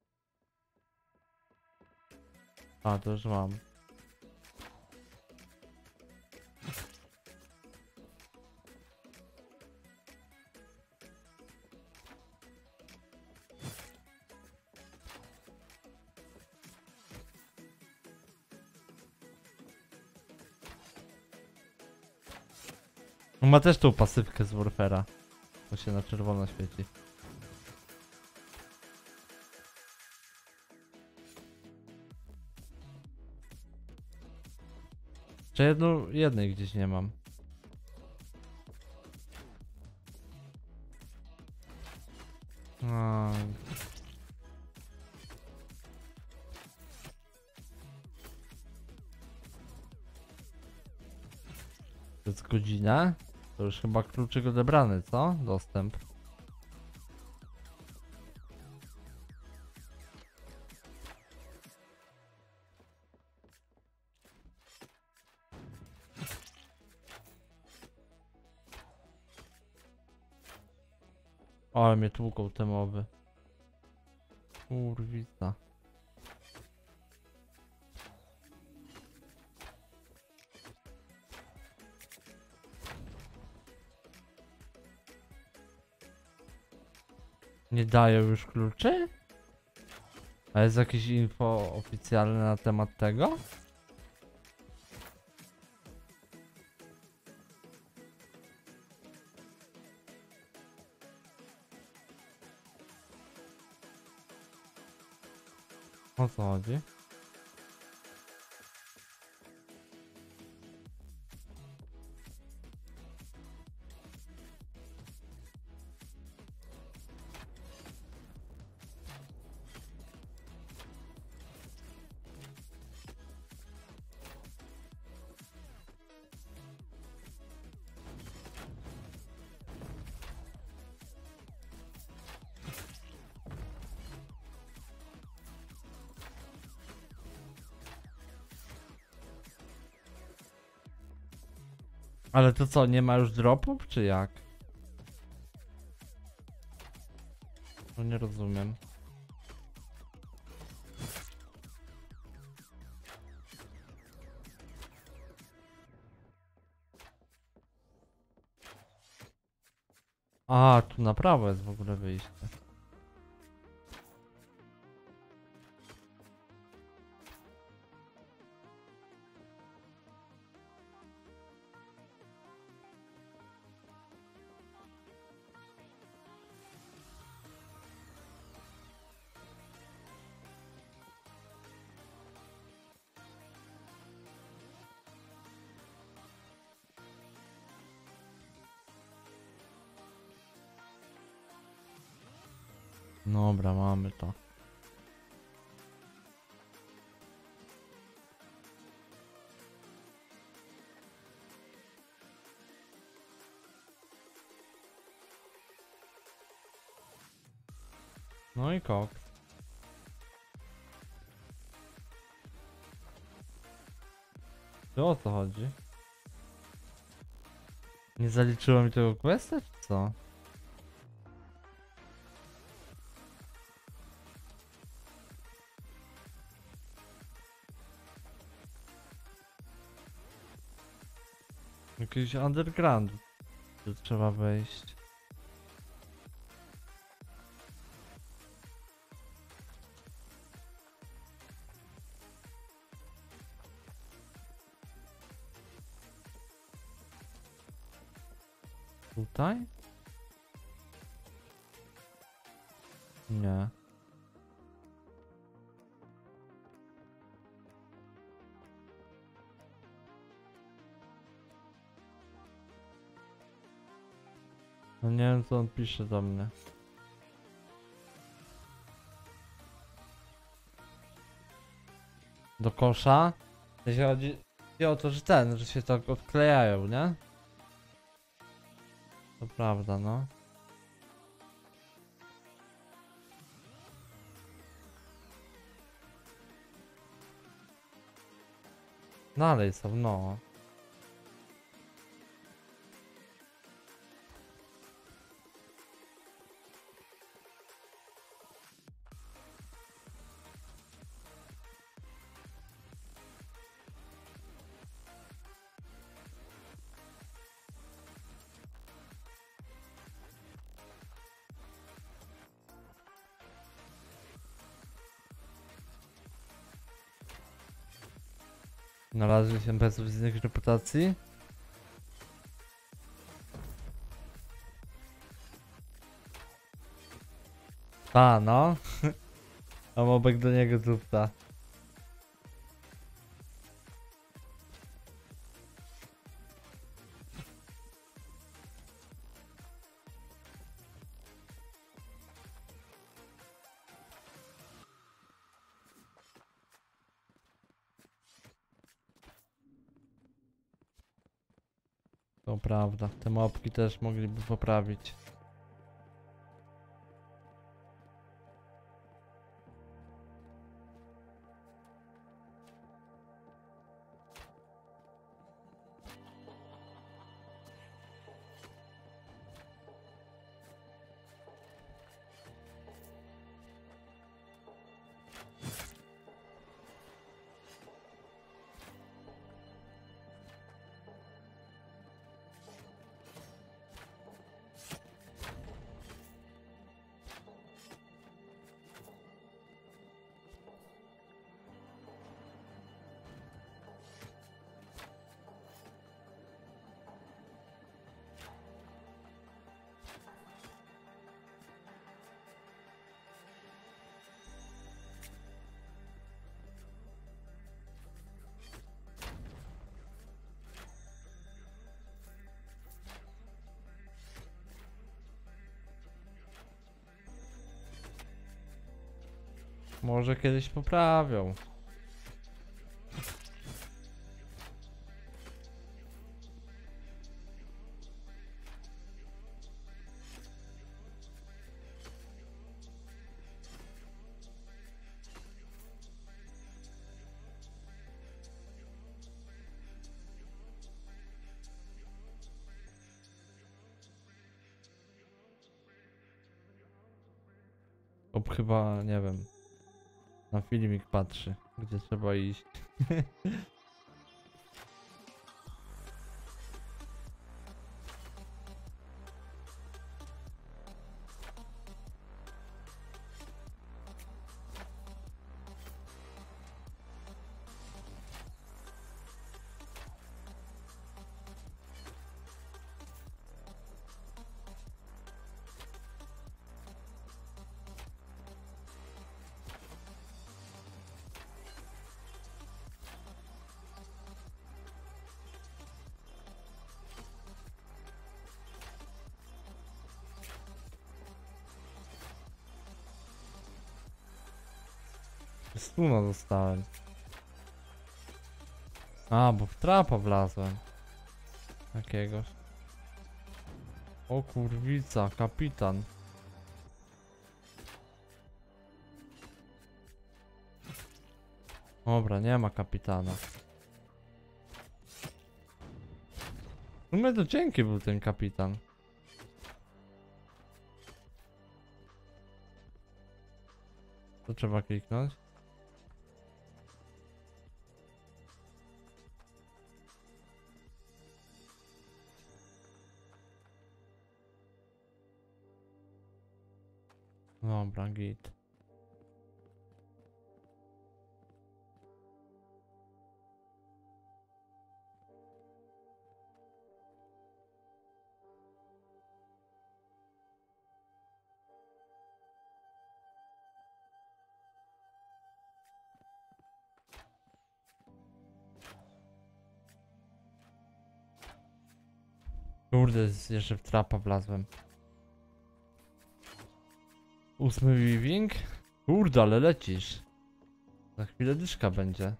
A, to już mam. Ma też tą pasywkę z Warfare'a. Bo się na czerwono świeci. Czy jednej gdzieś nie mam. A. To jest godzina? To już chyba kluczyk odebrany, co? Dostęp. O, ale mnie tłuką te mowy. Kurwica. Nie dają już kluczy? A jest jakieś info oficjalne na temat tego? O co chodzi? Ale to co, nie ma już dropów, czy jak? No nie rozumiem. A, tu na prawo jest w ogóle wyjście. Dobra, mamy to. No i kok. To o co chodzi? Nie zaliczyło mi tego questa, czy co? Jakiś underground. Tu trzeba wejść. Tutaj? Nie. No nie wiem co on pisze do mnie. Do kosza? Jeśli chodzi o to, że że się tak odklejają, nie? To prawda, no. Dalej są, no. Znalazły się bez innych reputacji? A, no. A mobek do niego dupta. To prawda. Te mobki też mogliby poprawić. Może kiedyś poprawią. Chłop chyba, nie wiem, na filmik patrzy, gdzie trzeba iść. Stuna dostałem. A, bo w trapa wlazłem. Jakiegoś. O kurwica, kapitan. Dobra, nie ma kapitana. W sumie to dzięki był ten kapitan. To trzeba kliknąć. Dobra, git. Kurde, jeszcze w trapa wlazłem. 8 weaving? Kurde, ale lecisz. Za chwilę dyszka będzie.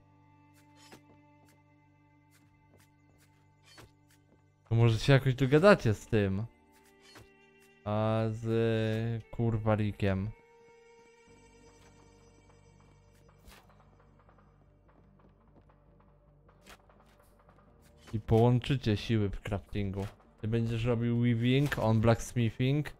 To może się jakoś dogadacie z tym. A z kurwa Rikiem. I połączycie siły w craftingu. Ty będziesz robił weaving, on blacksmithing.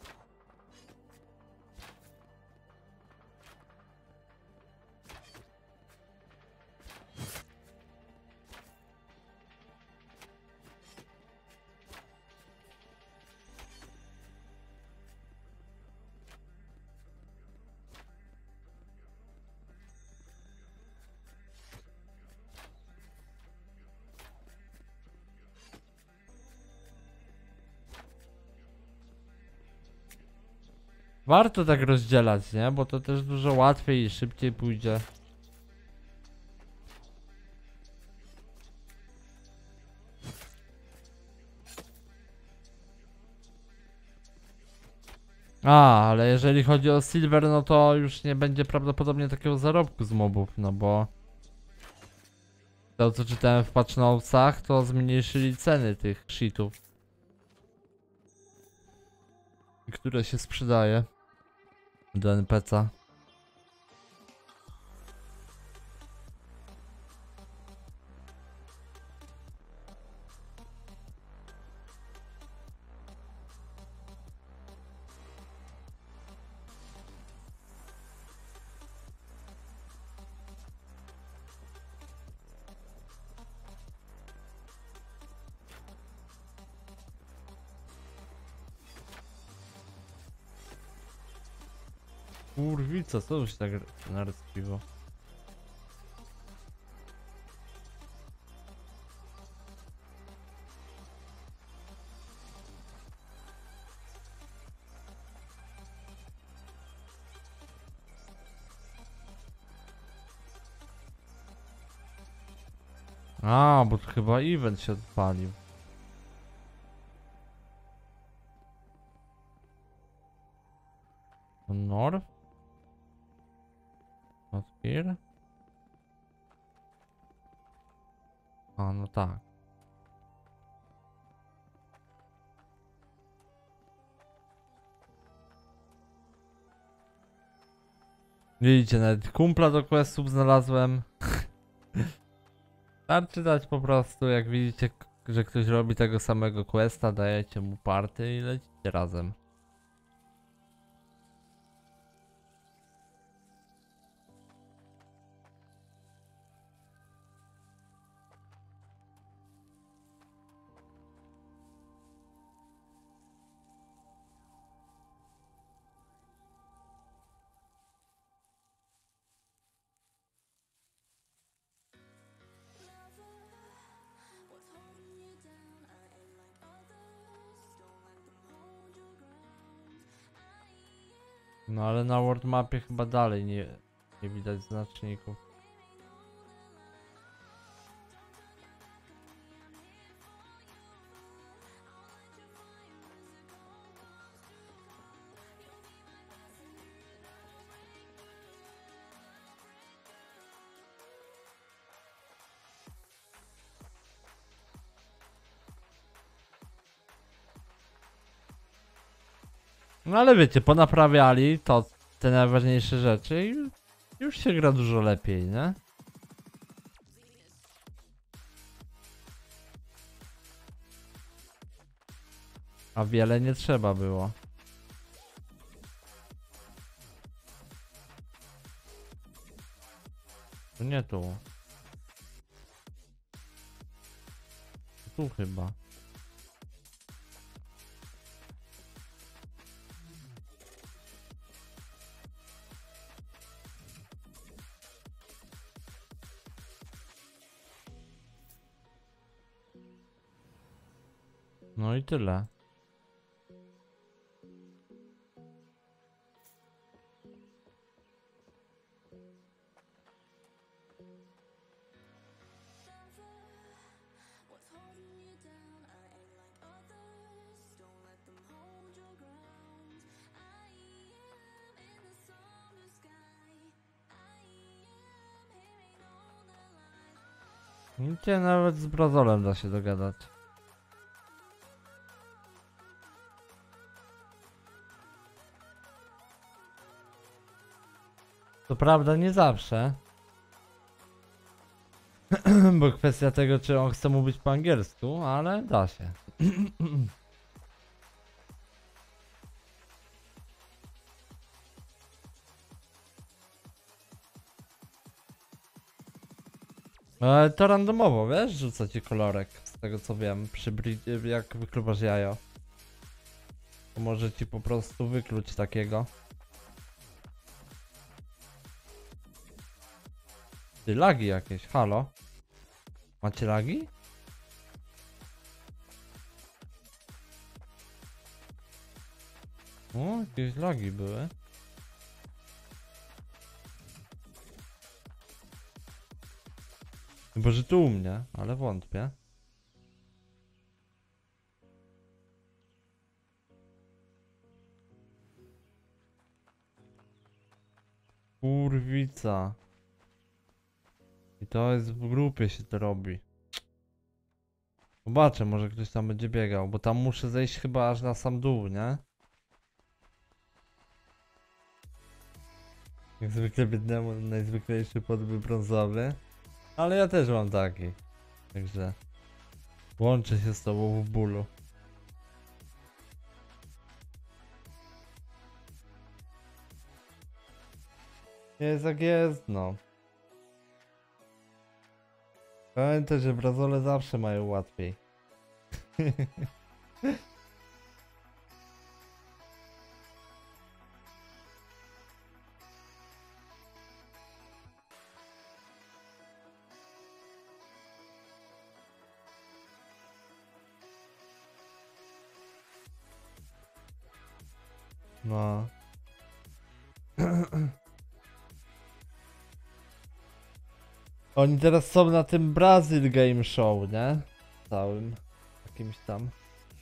Warto tak rozdzielać, nie? Bo to też dużo łatwiej i szybciej pójdzie. A, ale jeżeli chodzi o silver, no to już nie będzie prawdopodobnie takiego zarobku z mobów, no bo to co czytałem w patch notesach, to zmniejszyli ceny tych sheetów, które się sprzedaje do NPC-a. Kurwica, co to się tak naryskiło? A, bo to chyba event się odpalił. North? Not here? A, no tak. Widzicie, nawet kumpla do questów znalazłem. Starczy dać po prostu, jak widzicie, że ktoś robi tego samego questa, dajecie mu party i lecicie razem. No ale na world mapie chyba dalej nie widać znaczników. No ale wiecie, ponaprawiali to te najważniejsze rzeczy i już się gra dużo lepiej, nie? A wiele nie trzeba było. To nie tu. Tu chyba. No i tyle. Widzicie, nawet z Brazolem da się dogadać. To prawda nie zawsze. Bo kwestia tego, czy on chce mówić po angielsku, ale da się. Ale to randomowo, wiesz? Rzuca ci kolorek, z tego co wiem, jak wykluwasz jajo. To może ci po prostu wykluć takiego. Ty, lagi jakieś, halo? Macie lagi? O, jakieś lagi były. Chyba, że tu u mnie, ale wątpię. Kurwica. I to jest w grupie się to robi. Zobaczę, może ktoś tam będzie biegał, bo tam muszę zejść chyba aż na sam dół, nie? Jak zwykle biednemu najzwyklejszy podby brązowy. Ale ja też mam taki. Także łączę się z tobą w bólu. Jest jak jest, no. Pamiętaj, że Brazole zawsze mają łatwiej. No. Oni teraz są na tym Brazil Game Show, nie? Całym. Jakimś tam.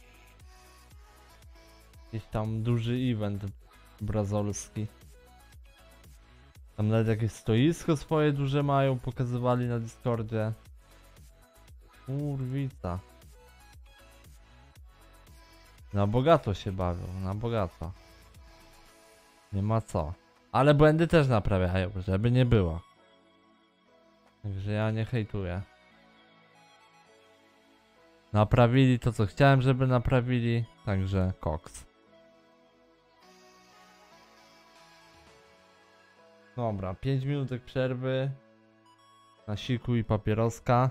Jakiś tam duży event brazolski. Tam nawet jakieś stoisko swoje duże mają, pokazywali na Discordzie. Kurwica. Na bogato się bawią, na bogato. Nie ma co. Ale błędy też naprawiają, żeby nie było. Także ja nie hejtuję. Naprawili to, co chciałem, żeby naprawili. Także koks. Dobra, 5 minutek przerwy. Na siku i papieroska.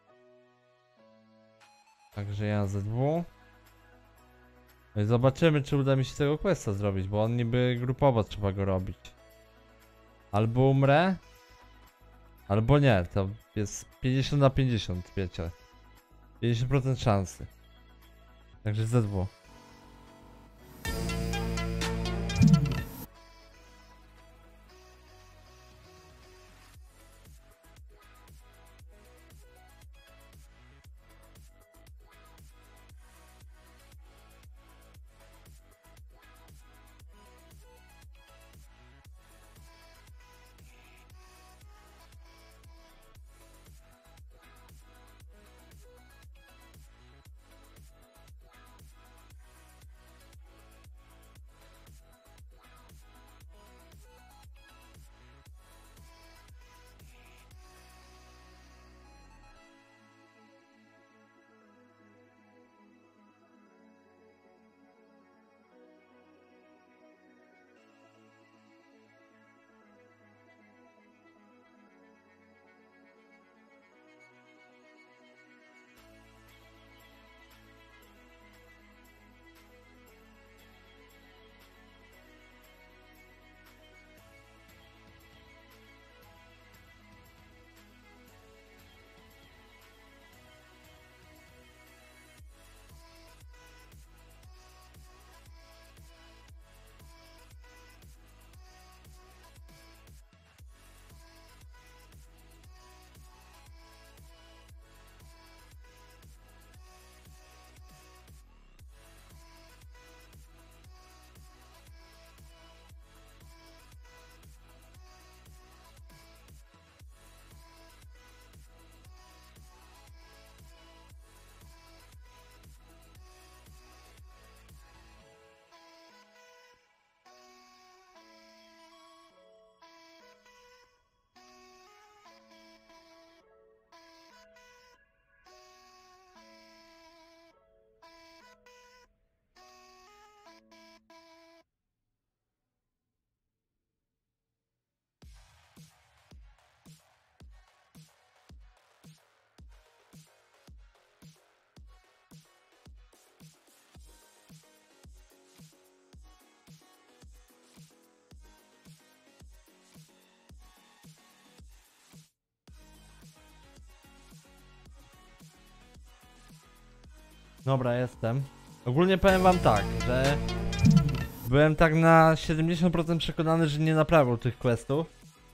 Także ja ZW. No i zobaczymy, czy uda mi się tego questa zrobić, bo on niby grupowo trzeba go robić. Albo umrę, albo nie. To jest 50 na 50, wiecie. 50% szansy. Także ZW. Dobra, jestem. Ogólnie powiem wam tak, że byłem tak na 70% przekonany, że nie naprawił tych questów.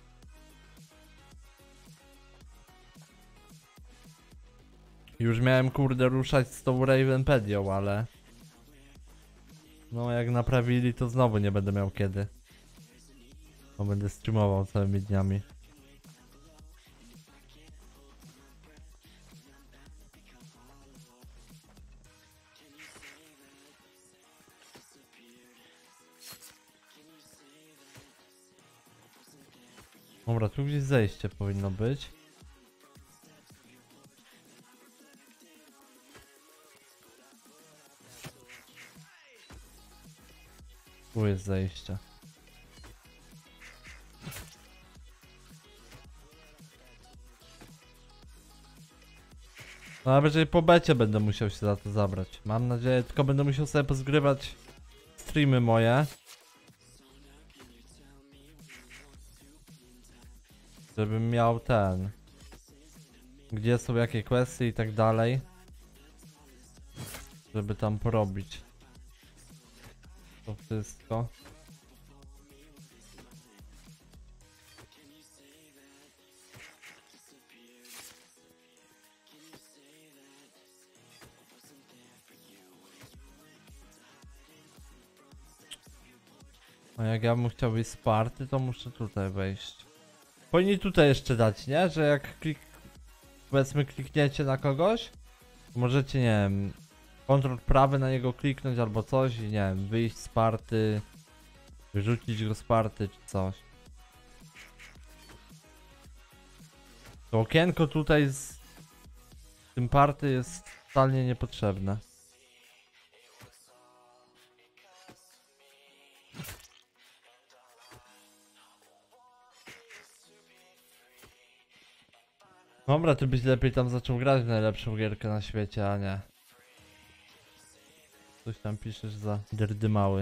Już miałem kurde ruszać z tą Ravenpedią, ale... No jak naprawili, to znowu nie będę miał kiedy. Bo będę streamował całymi dniami. Dobra, tu gdzieś zejście powinno być. Tu jest zejście. No ale jeżeli po becie będę musiał się za to zabrać. Mam nadzieję, tylko będę musiał sobie pozgrywać streamy moje. Żebym miał ten... Gdzie są jakie questy i tak dalej. Żeby tam porobić. To wszystko. A jak ja bym chciał wyjść z party, to muszę tutaj wejść. Powinni tutaj jeszcze dać, nie? Że jak powiedzmy klikniecie na kogoś, to możecie, nie wiem, kontrol prawy na niego kliknąć albo coś i nie wiem, wyjść z party, wyrzucić go z party czy coś. To okienko tutaj z tym party jest totalnie niepotrzebne. Dobra, ty byś lepiej tam zaczął grać w najlepszą gierkę na świecie, a nie. Coś tam piszesz za dyrdymały.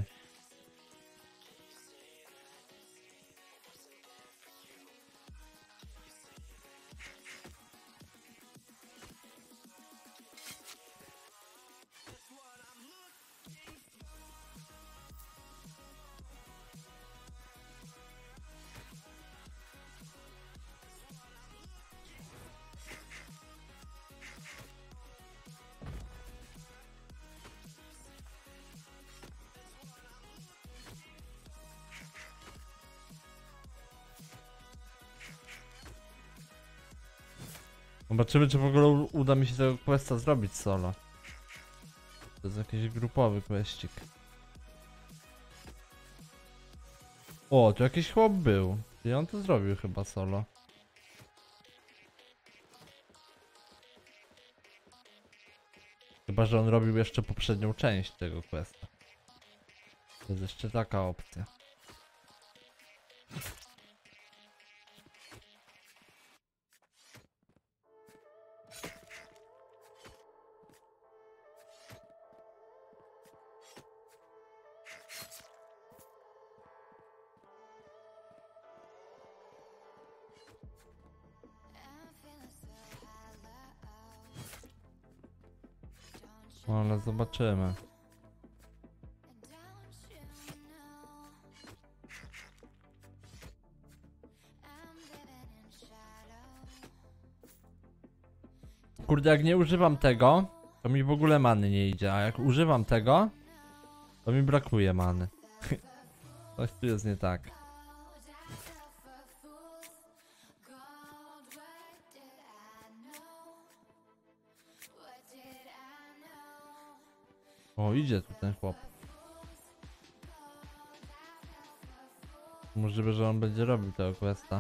Zobaczymy, czy w ogóle uda mi się tego questa zrobić solo. To jest jakiś grupowy questik. O, tu jakiś chłop był. I on to zrobił chyba solo. Chyba, że on robił jeszcze poprzednią część tego questa. To jest jeszcze taka opcja. No, ale zobaczymy. Kurde, jak nie używam tego, to mi w ogóle many nie idzie, a jak używam tego, to mi brakuje many. Coś tu jest nie tak. O, idzie tu ten chłop. Możliwe, że on będzie robił tego questa.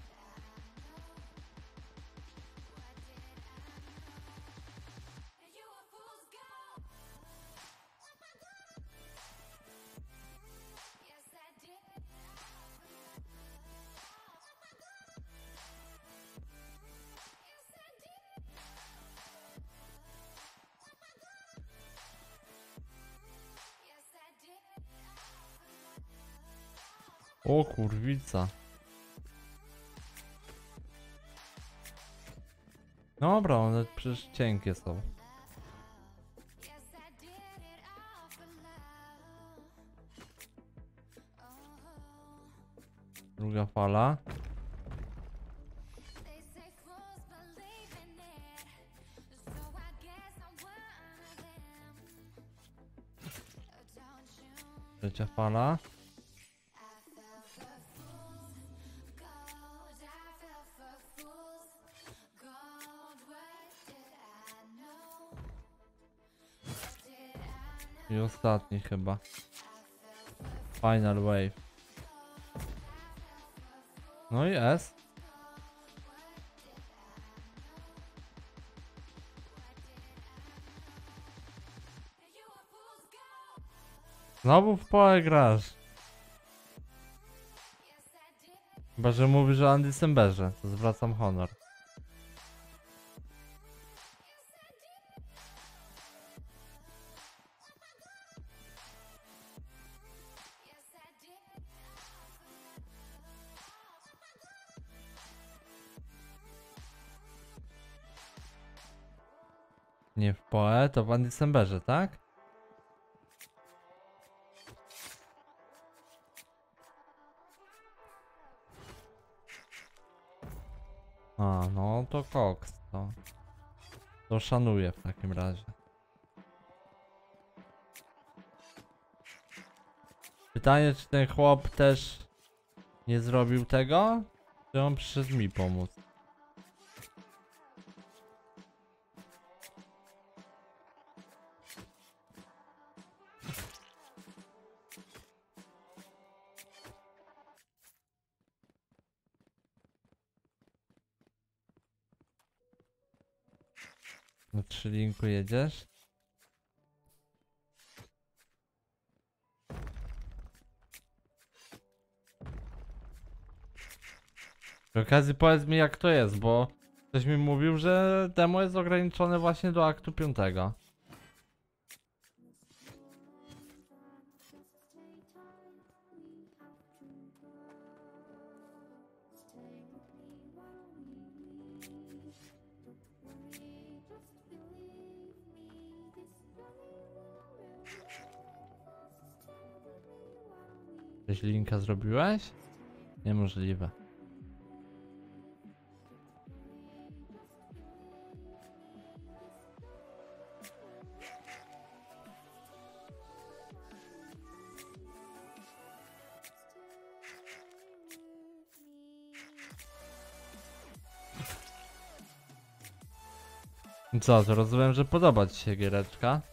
O kurwica. Dobra, one przecież cienkie są. Druga fala. Trzecia fala. I ostatni chyba. Final wave. No i S. Znowu w pole grasz. Chyba, że mówisz o Undecemberze, to zwracam honor. Nie w Poe, to w Undecemberze, tak? A, no to koks, to szanuję w takim razie. Pytanie, czy ten chłop też nie zrobił tego? Czy on przyszedł mi pomóc? Na 3 linku jedziesz? Przy okazji powiedz mi, jak to jest, bo ktoś mi mówił, że demo jest ograniczone właśnie do aktu 5. Coś linka zrobiłeś? Niemożliwe. Co, to rozumiem, że podoba ci się giereczka?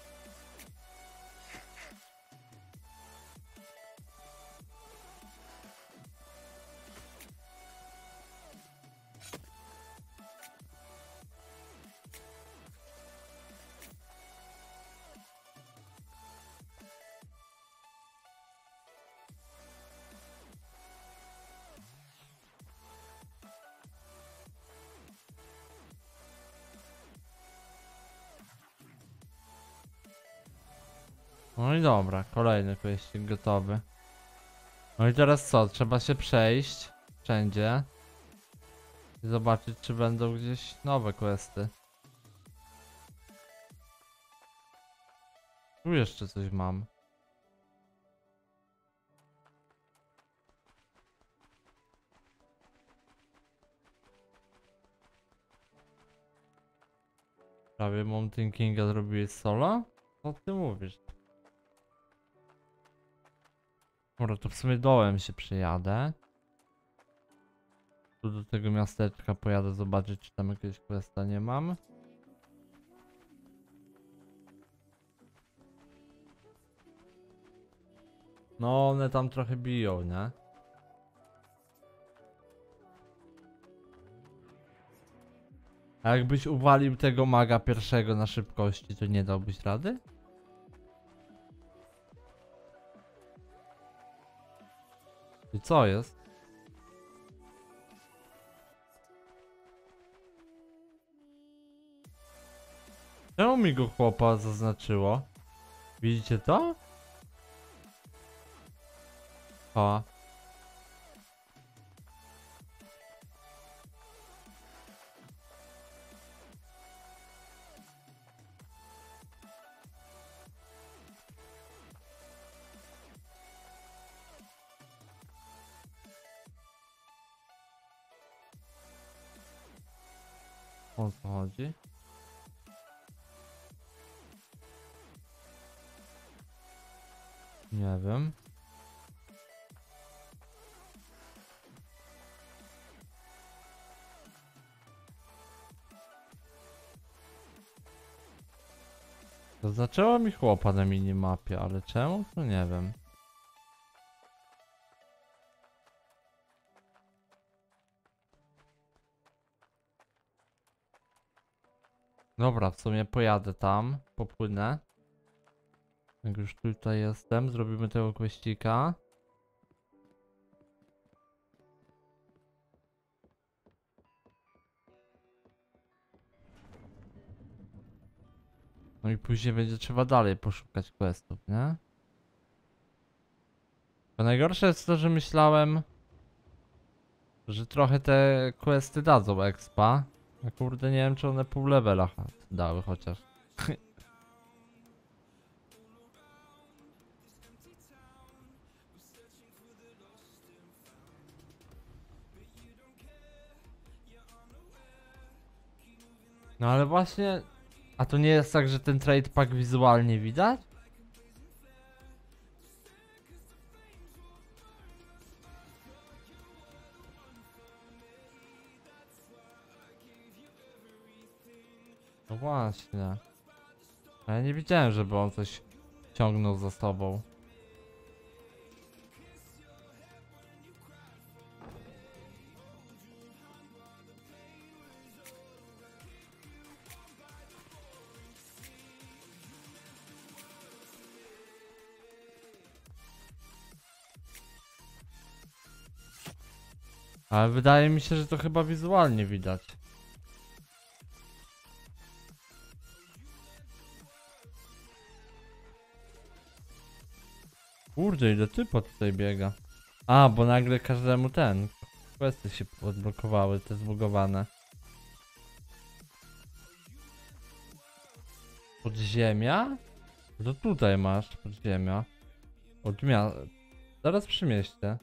No i dobra, kolejny kwestik gotowy. No i teraz co? Trzeba się przejść wszędzie i zobaczyć, czy będą gdzieś nowe questy. Tu jeszcze coś mam. Prawie Mountain Kinga zrobiłeś solo? Co ty mówisz? Dobra, to w sumie dołem się przejadę. Tu do tego miasteczka pojadę zobaczyć, czy tam jakiegoś questa nie mam. No, one tam trochę biją, nie? A jakbyś uwalił tego maga pierwszego na szybkości, to nie dałbyś rady? I co jest? Czemu mi go chłopa zaznaczyło? Widzicie to? O. O co chodzi? Nie wiem. Zaczęło mi chłopa na minimapie, ale czemu? To nie wiem. Dobra, w sumie pojadę tam, popłynę. Jak już tutaj jestem, zrobimy tego kwestika. No i później będzie trzeba dalej poszukać questów, nie? Bo najgorsze jest to, że myślałem, że trochę te questy dadzą expa. A kurde, nie wiem, czy one pół levela dały chociaż. No ale właśnie... A to nie jest tak, że ten trade pack wizualnie widać? No właśnie. A ja nie widziałem, żeby on coś ciągnął za sobą. Ale wydaje mi się, że to chyba wizualnie widać. Kurde, ile typa tutaj biega. A, bo nagle każdemu questy się odblokowały, te zbugowane. Podziemia? To tutaj masz podziemia. Zaraz przy mieście.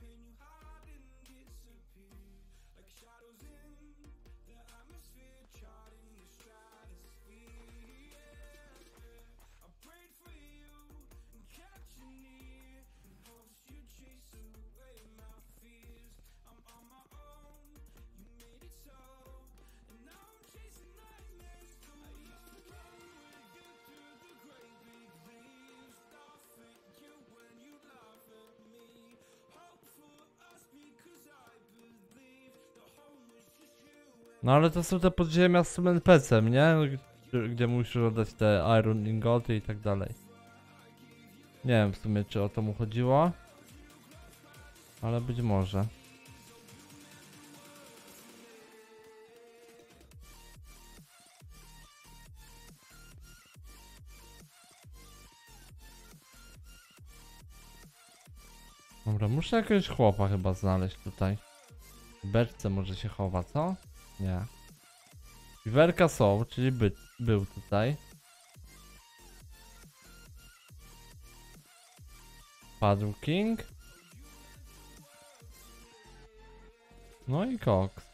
No ale to są te podziemia z tym NPC-em, nie? Gdzie musisz oddać te iron ingoty i tak dalej. Nie wiem w sumie, czy o to mu chodziło. Ale być może. Dobra, muszę jakiegoś chłopa chyba znaleźć tutaj. W beczce może się chowa, co? Nie. Piwerka są, czyli był tutaj. Padł King. No i Cox.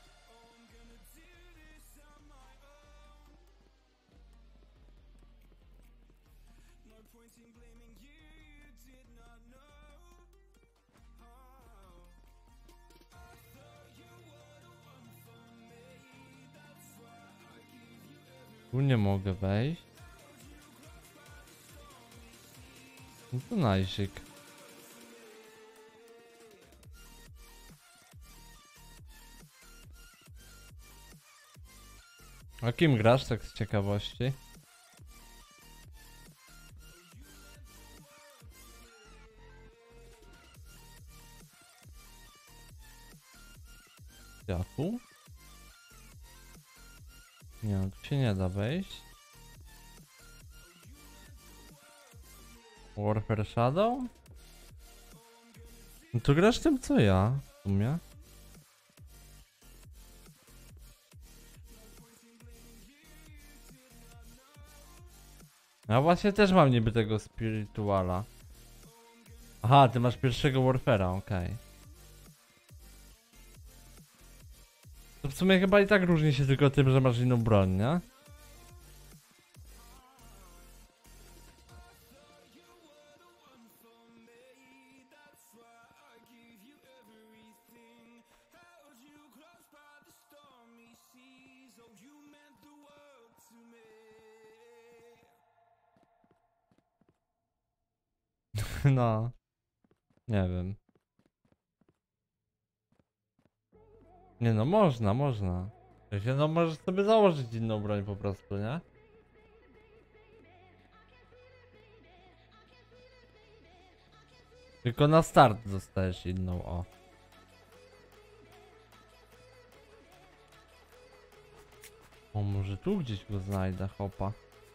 Tu nie mogę wejść. No to najsik. A kim grasz, tak z ciekawości? Jaku? Nie, no, tu się nie da wejść. Warfare Shadow? No to grasz tym co ja, w sumie. Ja właśnie też mam niby tego spirituala. Aha, ty masz pierwszego Warfare'a, okej. To w sumie chyba i tak różni się tylko tym, że masz inną broń, nie? No, nie wiem. Nie no, można. W sensie, no możesz sobie założyć inną broń po prostu, nie? Tylko na start dostajesz inną, o. O, może tu gdzieś go znajdę, hopa.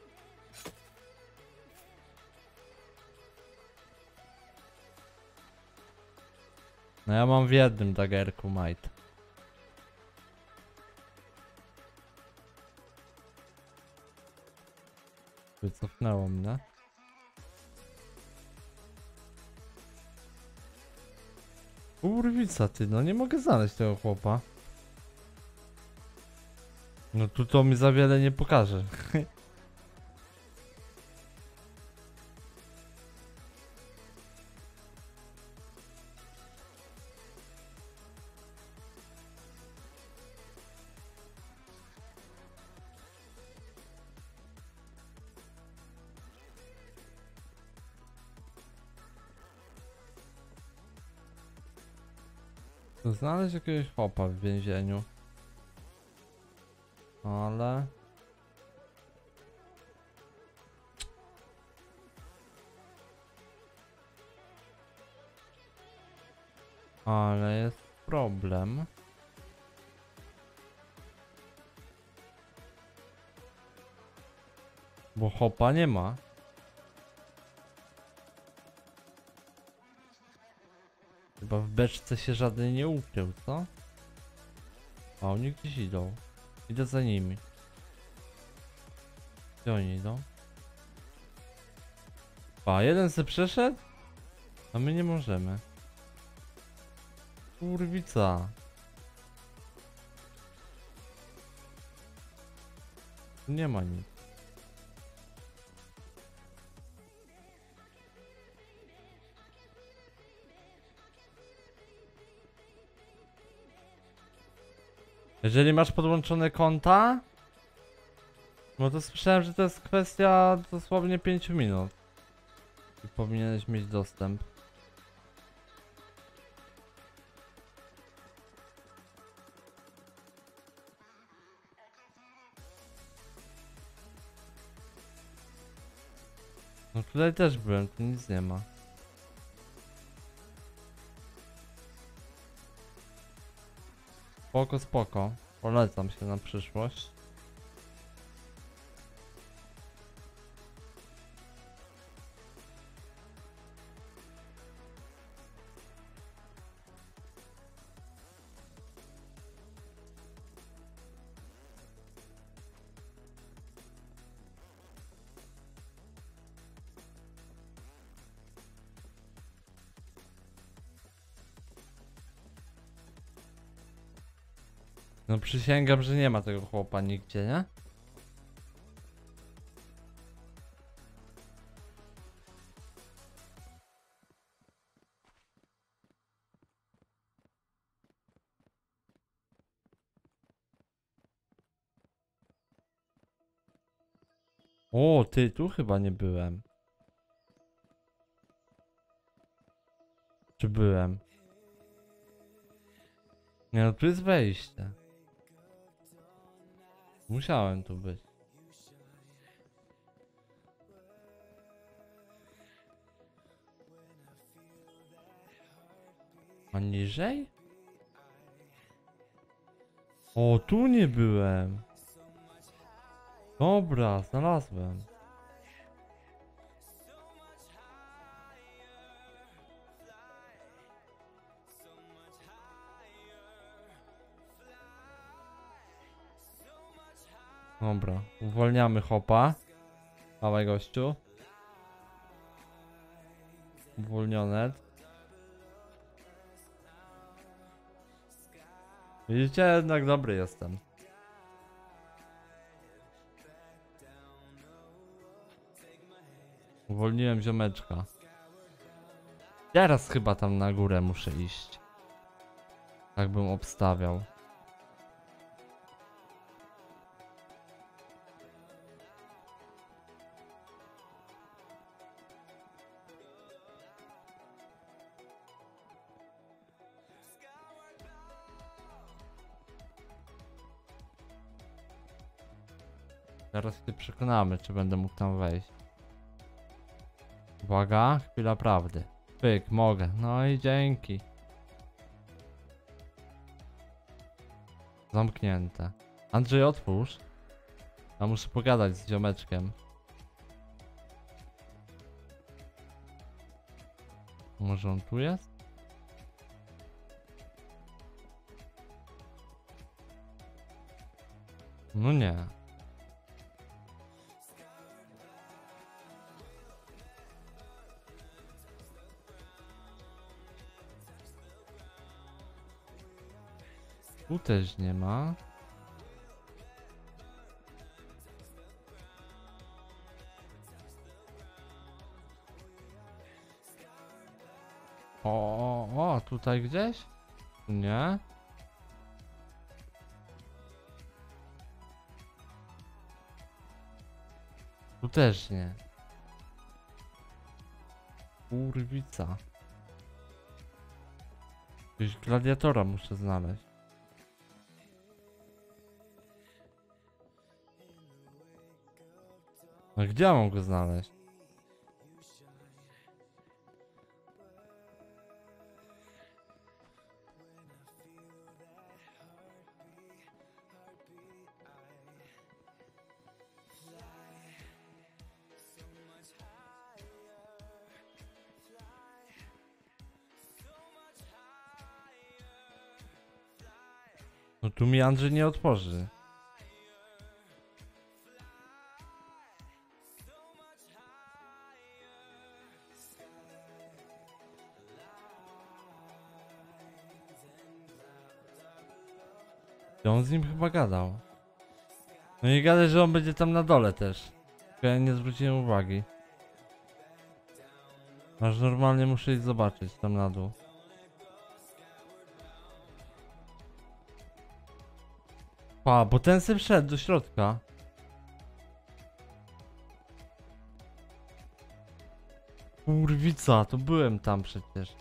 No ja mam w jednym dagerku might. Wycofnęło mnie. Kurwica ty, no nie mogę znaleźć tego chłopa. No tu to mi za wiele nie pokaże. To znaleźć jakiegoś chłopa w więzieniu. Ale... Ale jest problem. Bo hopa nie ma. Chyba w beczce się żaden nie ukrył, co? A oni gdzieś idą. Idę za nimi. Gdzie oni idą? A, jeden se przeszedł? A my nie możemy. Kurwica. Tu nie ma nic. Jeżeli masz podłączone konta, no to słyszałem, że to jest kwestia dosłownie 5 minut. I powinieneś mieć dostęp. No tutaj też byłem, tu nic nie ma. Spoko, spoko. Polecam się na przyszłość. No przysięgam, że nie ma tego chłopa nigdzie, nie? O, ty, tu chyba nie byłem. Czy byłem? Nie no, tu jest wejście. Musiałem tu być. A niżej? O, tu nie byłem. Dobra, znalazłem. Dobra, uwolniamy hopa. Dawaj gościu. Uwolnione. Widzicie, jednak dobry jestem. Uwolniłem ziomeczka. Teraz chyba tam na górę muszę iść. Tak bym obstawiał. Teraz się przekonamy, czy będę mógł tam wejść. Uwaga, chwila prawdy. Pyk, mogę. No i dzięki. Zamknięte. Andrzej, otwórz. Ja muszę pogadać z ziomeczkiem. Może on tu jest? No nie. Tu też nie ma. O, tutaj gdzieś? Nie. Tu też nie. Kurwica. Jakiegoś gladiatora muszę znaleźć. No gdzie ja mam go znaleźć? No tu mi Andrzej nie otworzy. I on z nim chyba gadał. No i gadaj, że on będzie tam na dole też. Tylko ja nie zwróciłem uwagi. Aż normalnie muszę iść zobaczyć tam na dół. Pa, bo ten se wszedł do środka. Kurwica, to byłem tam przecież.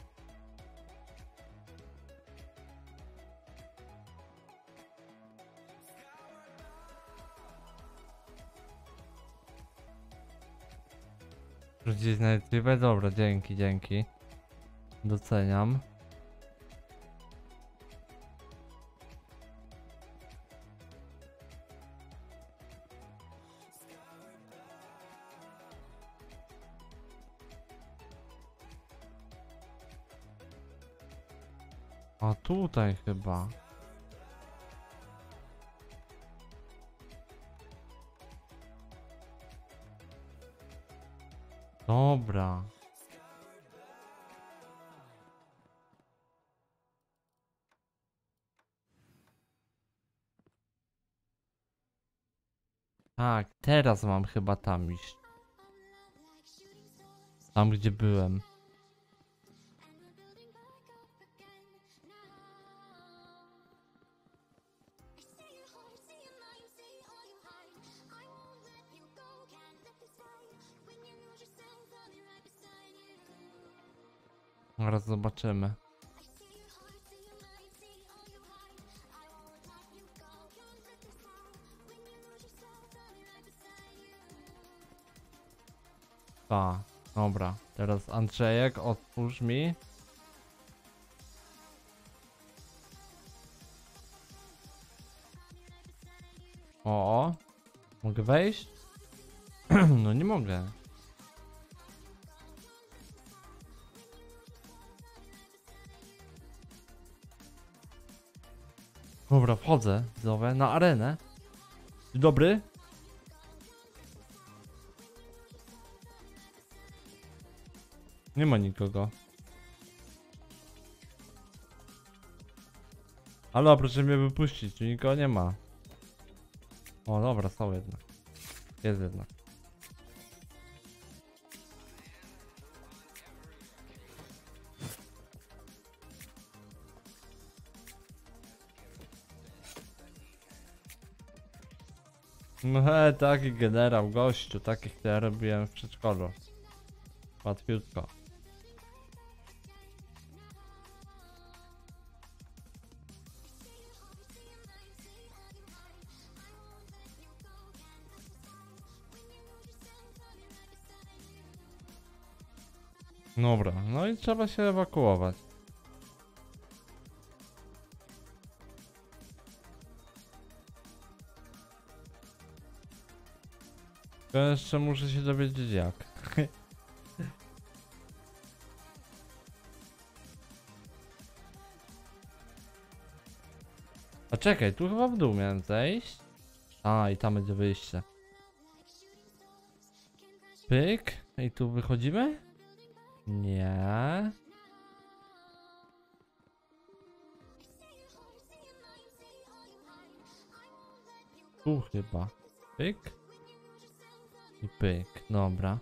Gdzieś na YouTube? Dobra, dzięki, dzięki. Doceniam. A tutaj chyba. Dobra. Tak, teraz mam chyba tam iść. Tam gdzie byłem. Zaraz zobaczymy. Pa, dobra. Teraz Andrzejek, otwórz mi. O, mogę wejść? No nie mogę. Dobra, wchodzę, widzowie, na arenę. Dzień dobry. Nie ma nikogo. Halo, proszę mnie wypuścić, tu nikogo nie ma. O, dobra, są jednak. Jest jednak. No taki generał, gościu, takich to ja robiłem w przedszkolu. Łatwiutko. Dobra, no i trzeba się ewakuować. To jeszcze muszę się dowiedzieć jak. A czekaj, tu chyba w dół miałem zejść. A, i tam będzie wyjście. Pyk. I tu wychodzimy? Nie. Tu chyba. Pyk. I pyk. Dobra.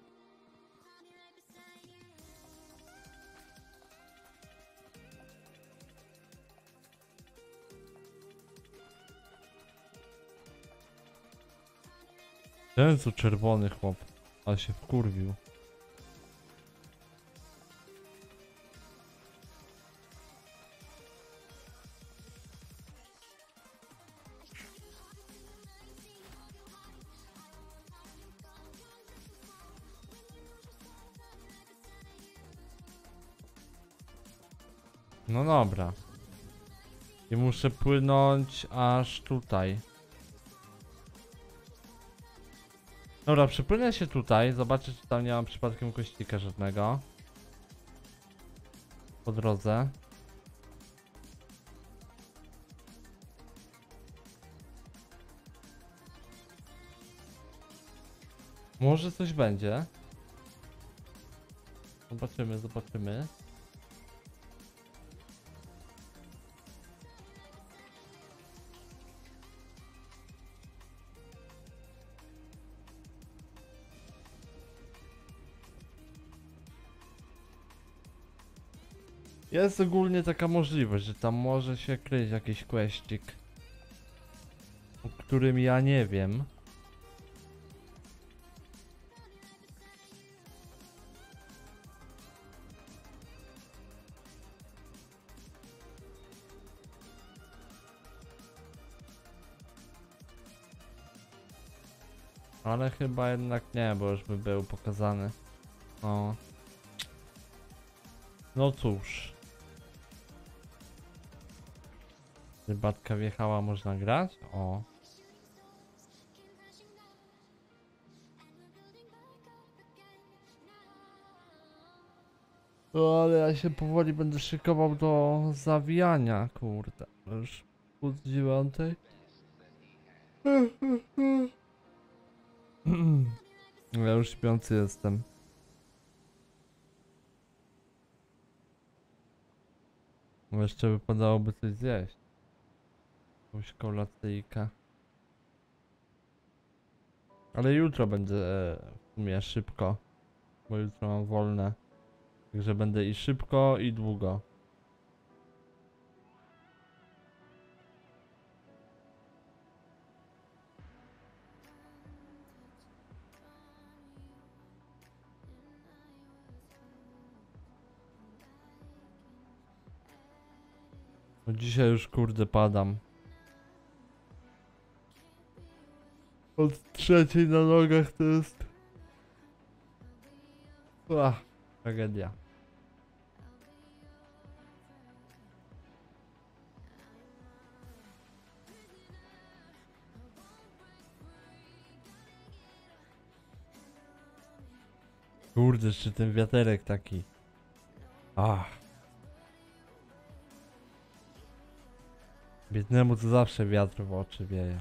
Ten co czerwony chłop. Ale się wkurwił. No dobra. I muszę płynąć aż tutaj. Dobra, przypłynę się tutaj, zobaczę czy tam nie mam przypadkiem kościka żadnego. Po drodze. Może coś będzie. Zobaczymy, zobaczymy. Jest ogólnie taka możliwość, że tam może się kryć jakiś questik, o którym ja nie wiem. Ale chyba jednak nie, bo już by był pokazany. No. No cóż. Rybatka wjechała, można grać? O. No ale ja się powoli będę szykował do zawijania, kurde. Już pół z 9. Ja już śpiący jestem. Jeszcze wypadałoby coś zjeść. Jakąś kolacyjkę. Ale jutro będę w sumie szybko. Bo jutro mam wolne. Także będę i szybko, i długo. Bo dzisiaj już kurde padam. Od 3 na nogach to jest... tragedia. Kurde, jeszcze ten wiaterek taki. Biednemu to zawsze wiatr w oczy wieje.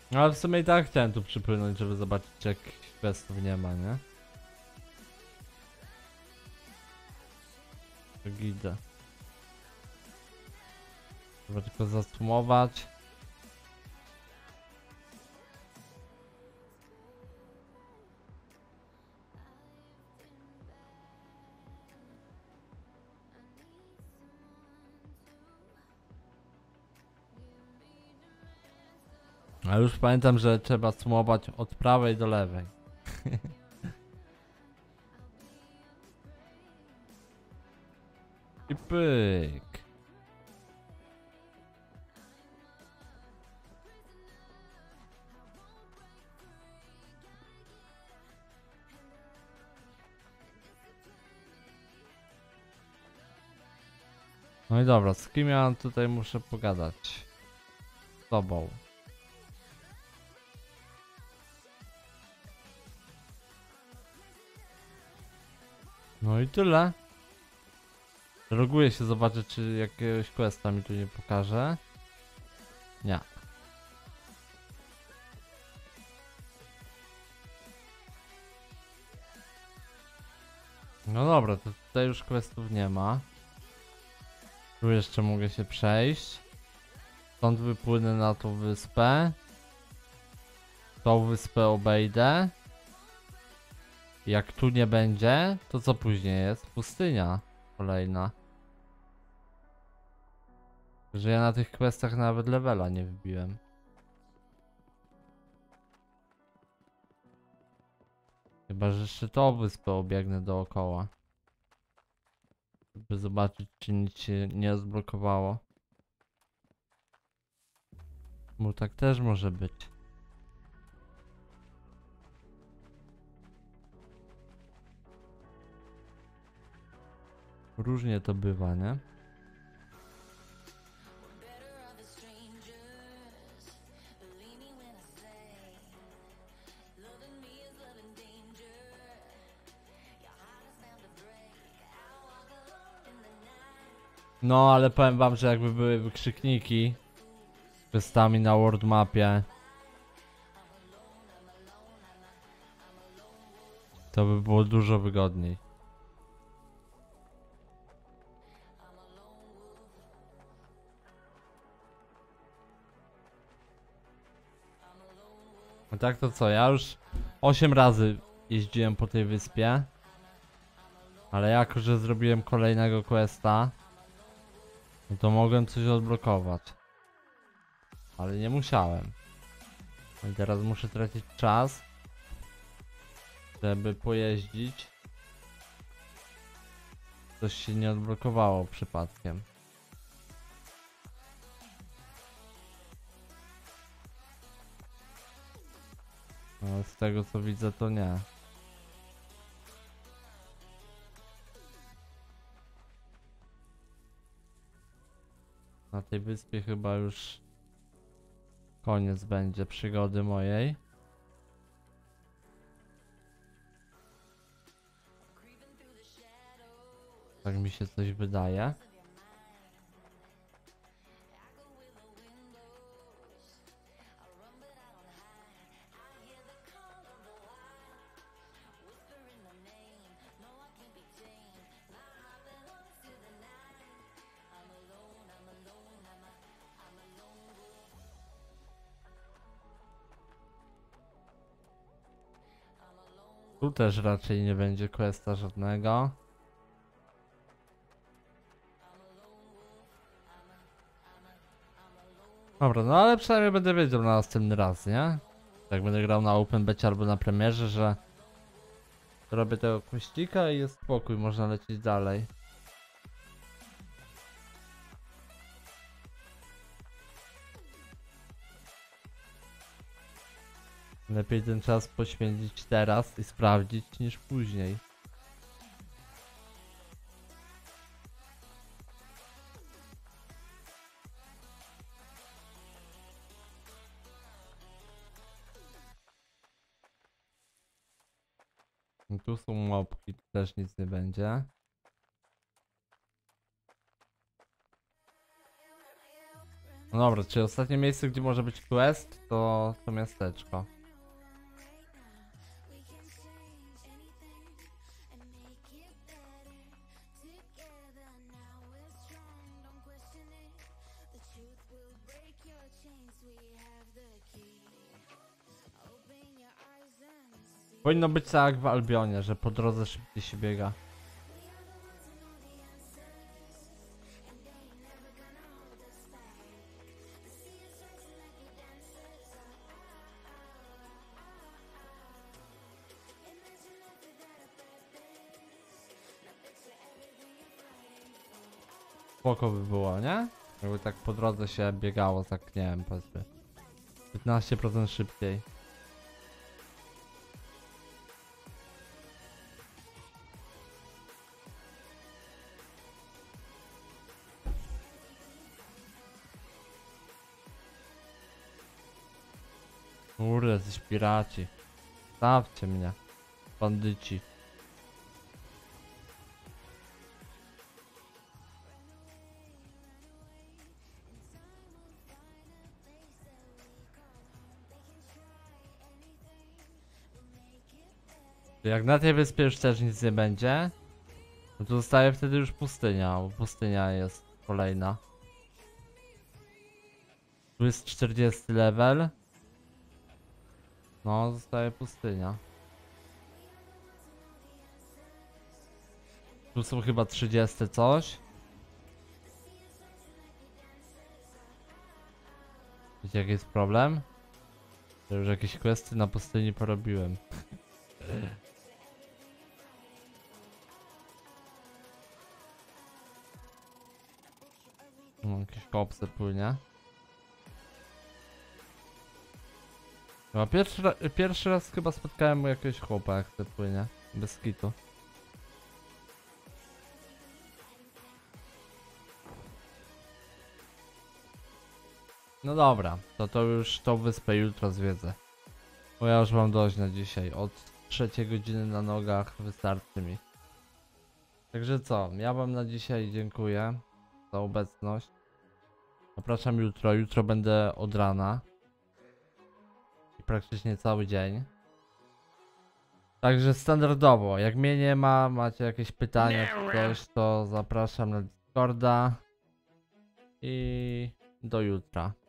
No ale w sumie i tak chciałem tu przypłynąć, żeby zobaczyć, czy jakichś questów nie ma, nie? To gidę. Trzeba tylko zasumować. A już pamiętam, że trzeba sumować od prawej do lewej. I pyk. No i dobra, z kim ja tutaj muszę pogadać? Z tobą. No i tyle. Loguję się, zobaczę, czy jakiegoś questa mi tu nie pokaże. Nie. No dobra, to tutaj już questów nie ma. Tu jeszcze mogę się przejść. Stąd wypłynę na tą wyspę. Tą wyspę obejdę. Jak tu nie będzie, to co później jest? Pustynia kolejna. Że ja na tych questach nawet levela nie wbiłem. Chyba, że jeszcze tą wyspę obiegnę dookoła. Żeby zobaczyć, czy nic się nie zblokowało. Bo tak też może być. Różnie to bywa, nie? No, ale powiem wam, że jakby były wykrzykniki z questami na world mapie, to by było dużo wygodniej. A tak to co, ja już 8 razy jeździłem po tej wyspie. Ale jako, że zrobiłem kolejnego questa, no to mogłem coś odblokować. Ale nie musiałem. No i teraz muszę tracić czas, żeby pojeździć. Coś się nie odblokowało przypadkiem. No, z tego co widzę, to nie. Na tej wyspie chyba już koniec będzie przygody mojej. Tak mi się coś wydaje. Tu też raczej nie będzie questa żadnego. Dobra, no ale przynajmniej będę wiedział na następny raz, nie? Jak będę grał na open becie albo na premierze, że robię tego questika i jest spokój, można lecieć dalej. Lepiej ten czas poświęcić teraz i sprawdzić niż później. I tu są mopki, tu też nic nie będzie. No dobra, czyli ostatnie miejsce, gdzie może być quest, to miasteczko. Powinno być tak jak w Albionie, że po drodze szybciej się biega. Spoko by było, nie? Jakby tak po drodze się biegało, tak nie wiem, powiedzmy 15% szybciej. Kurde, jesteś piraci. Stawcie mnie, bandyci. Jak na tej wyspie już też nic nie będzie, no to zostaje wtedy już pustynia, bo pustynia jest kolejna. Tu jest 40 level. No, zostaje pustynia. Tu są chyba 30 coś. Wiecie jaki jest problem? Że już jakieś questy na pustyni porobiłem. No, jakiś kopse płynie. Chyba pierwszy raz chyba spotkałem mu jakiegoś chłopa jak te płynie. Bez kitu. No dobra, to już tą wyspę jutro zwiedzę. Bo ja już mam dość na dzisiaj. Od 3 godziny na nogach wystarczy mi. Także co, ja wam na dzisiaj dziękuję za obecność. Zapraszam jutro. Jutro będę od rana. I praktycznie cały dzień. Także standardowo, jak mnie nie ma, macie jakieś pytania czy coś, to zapraszam na Discorda. I do jutra.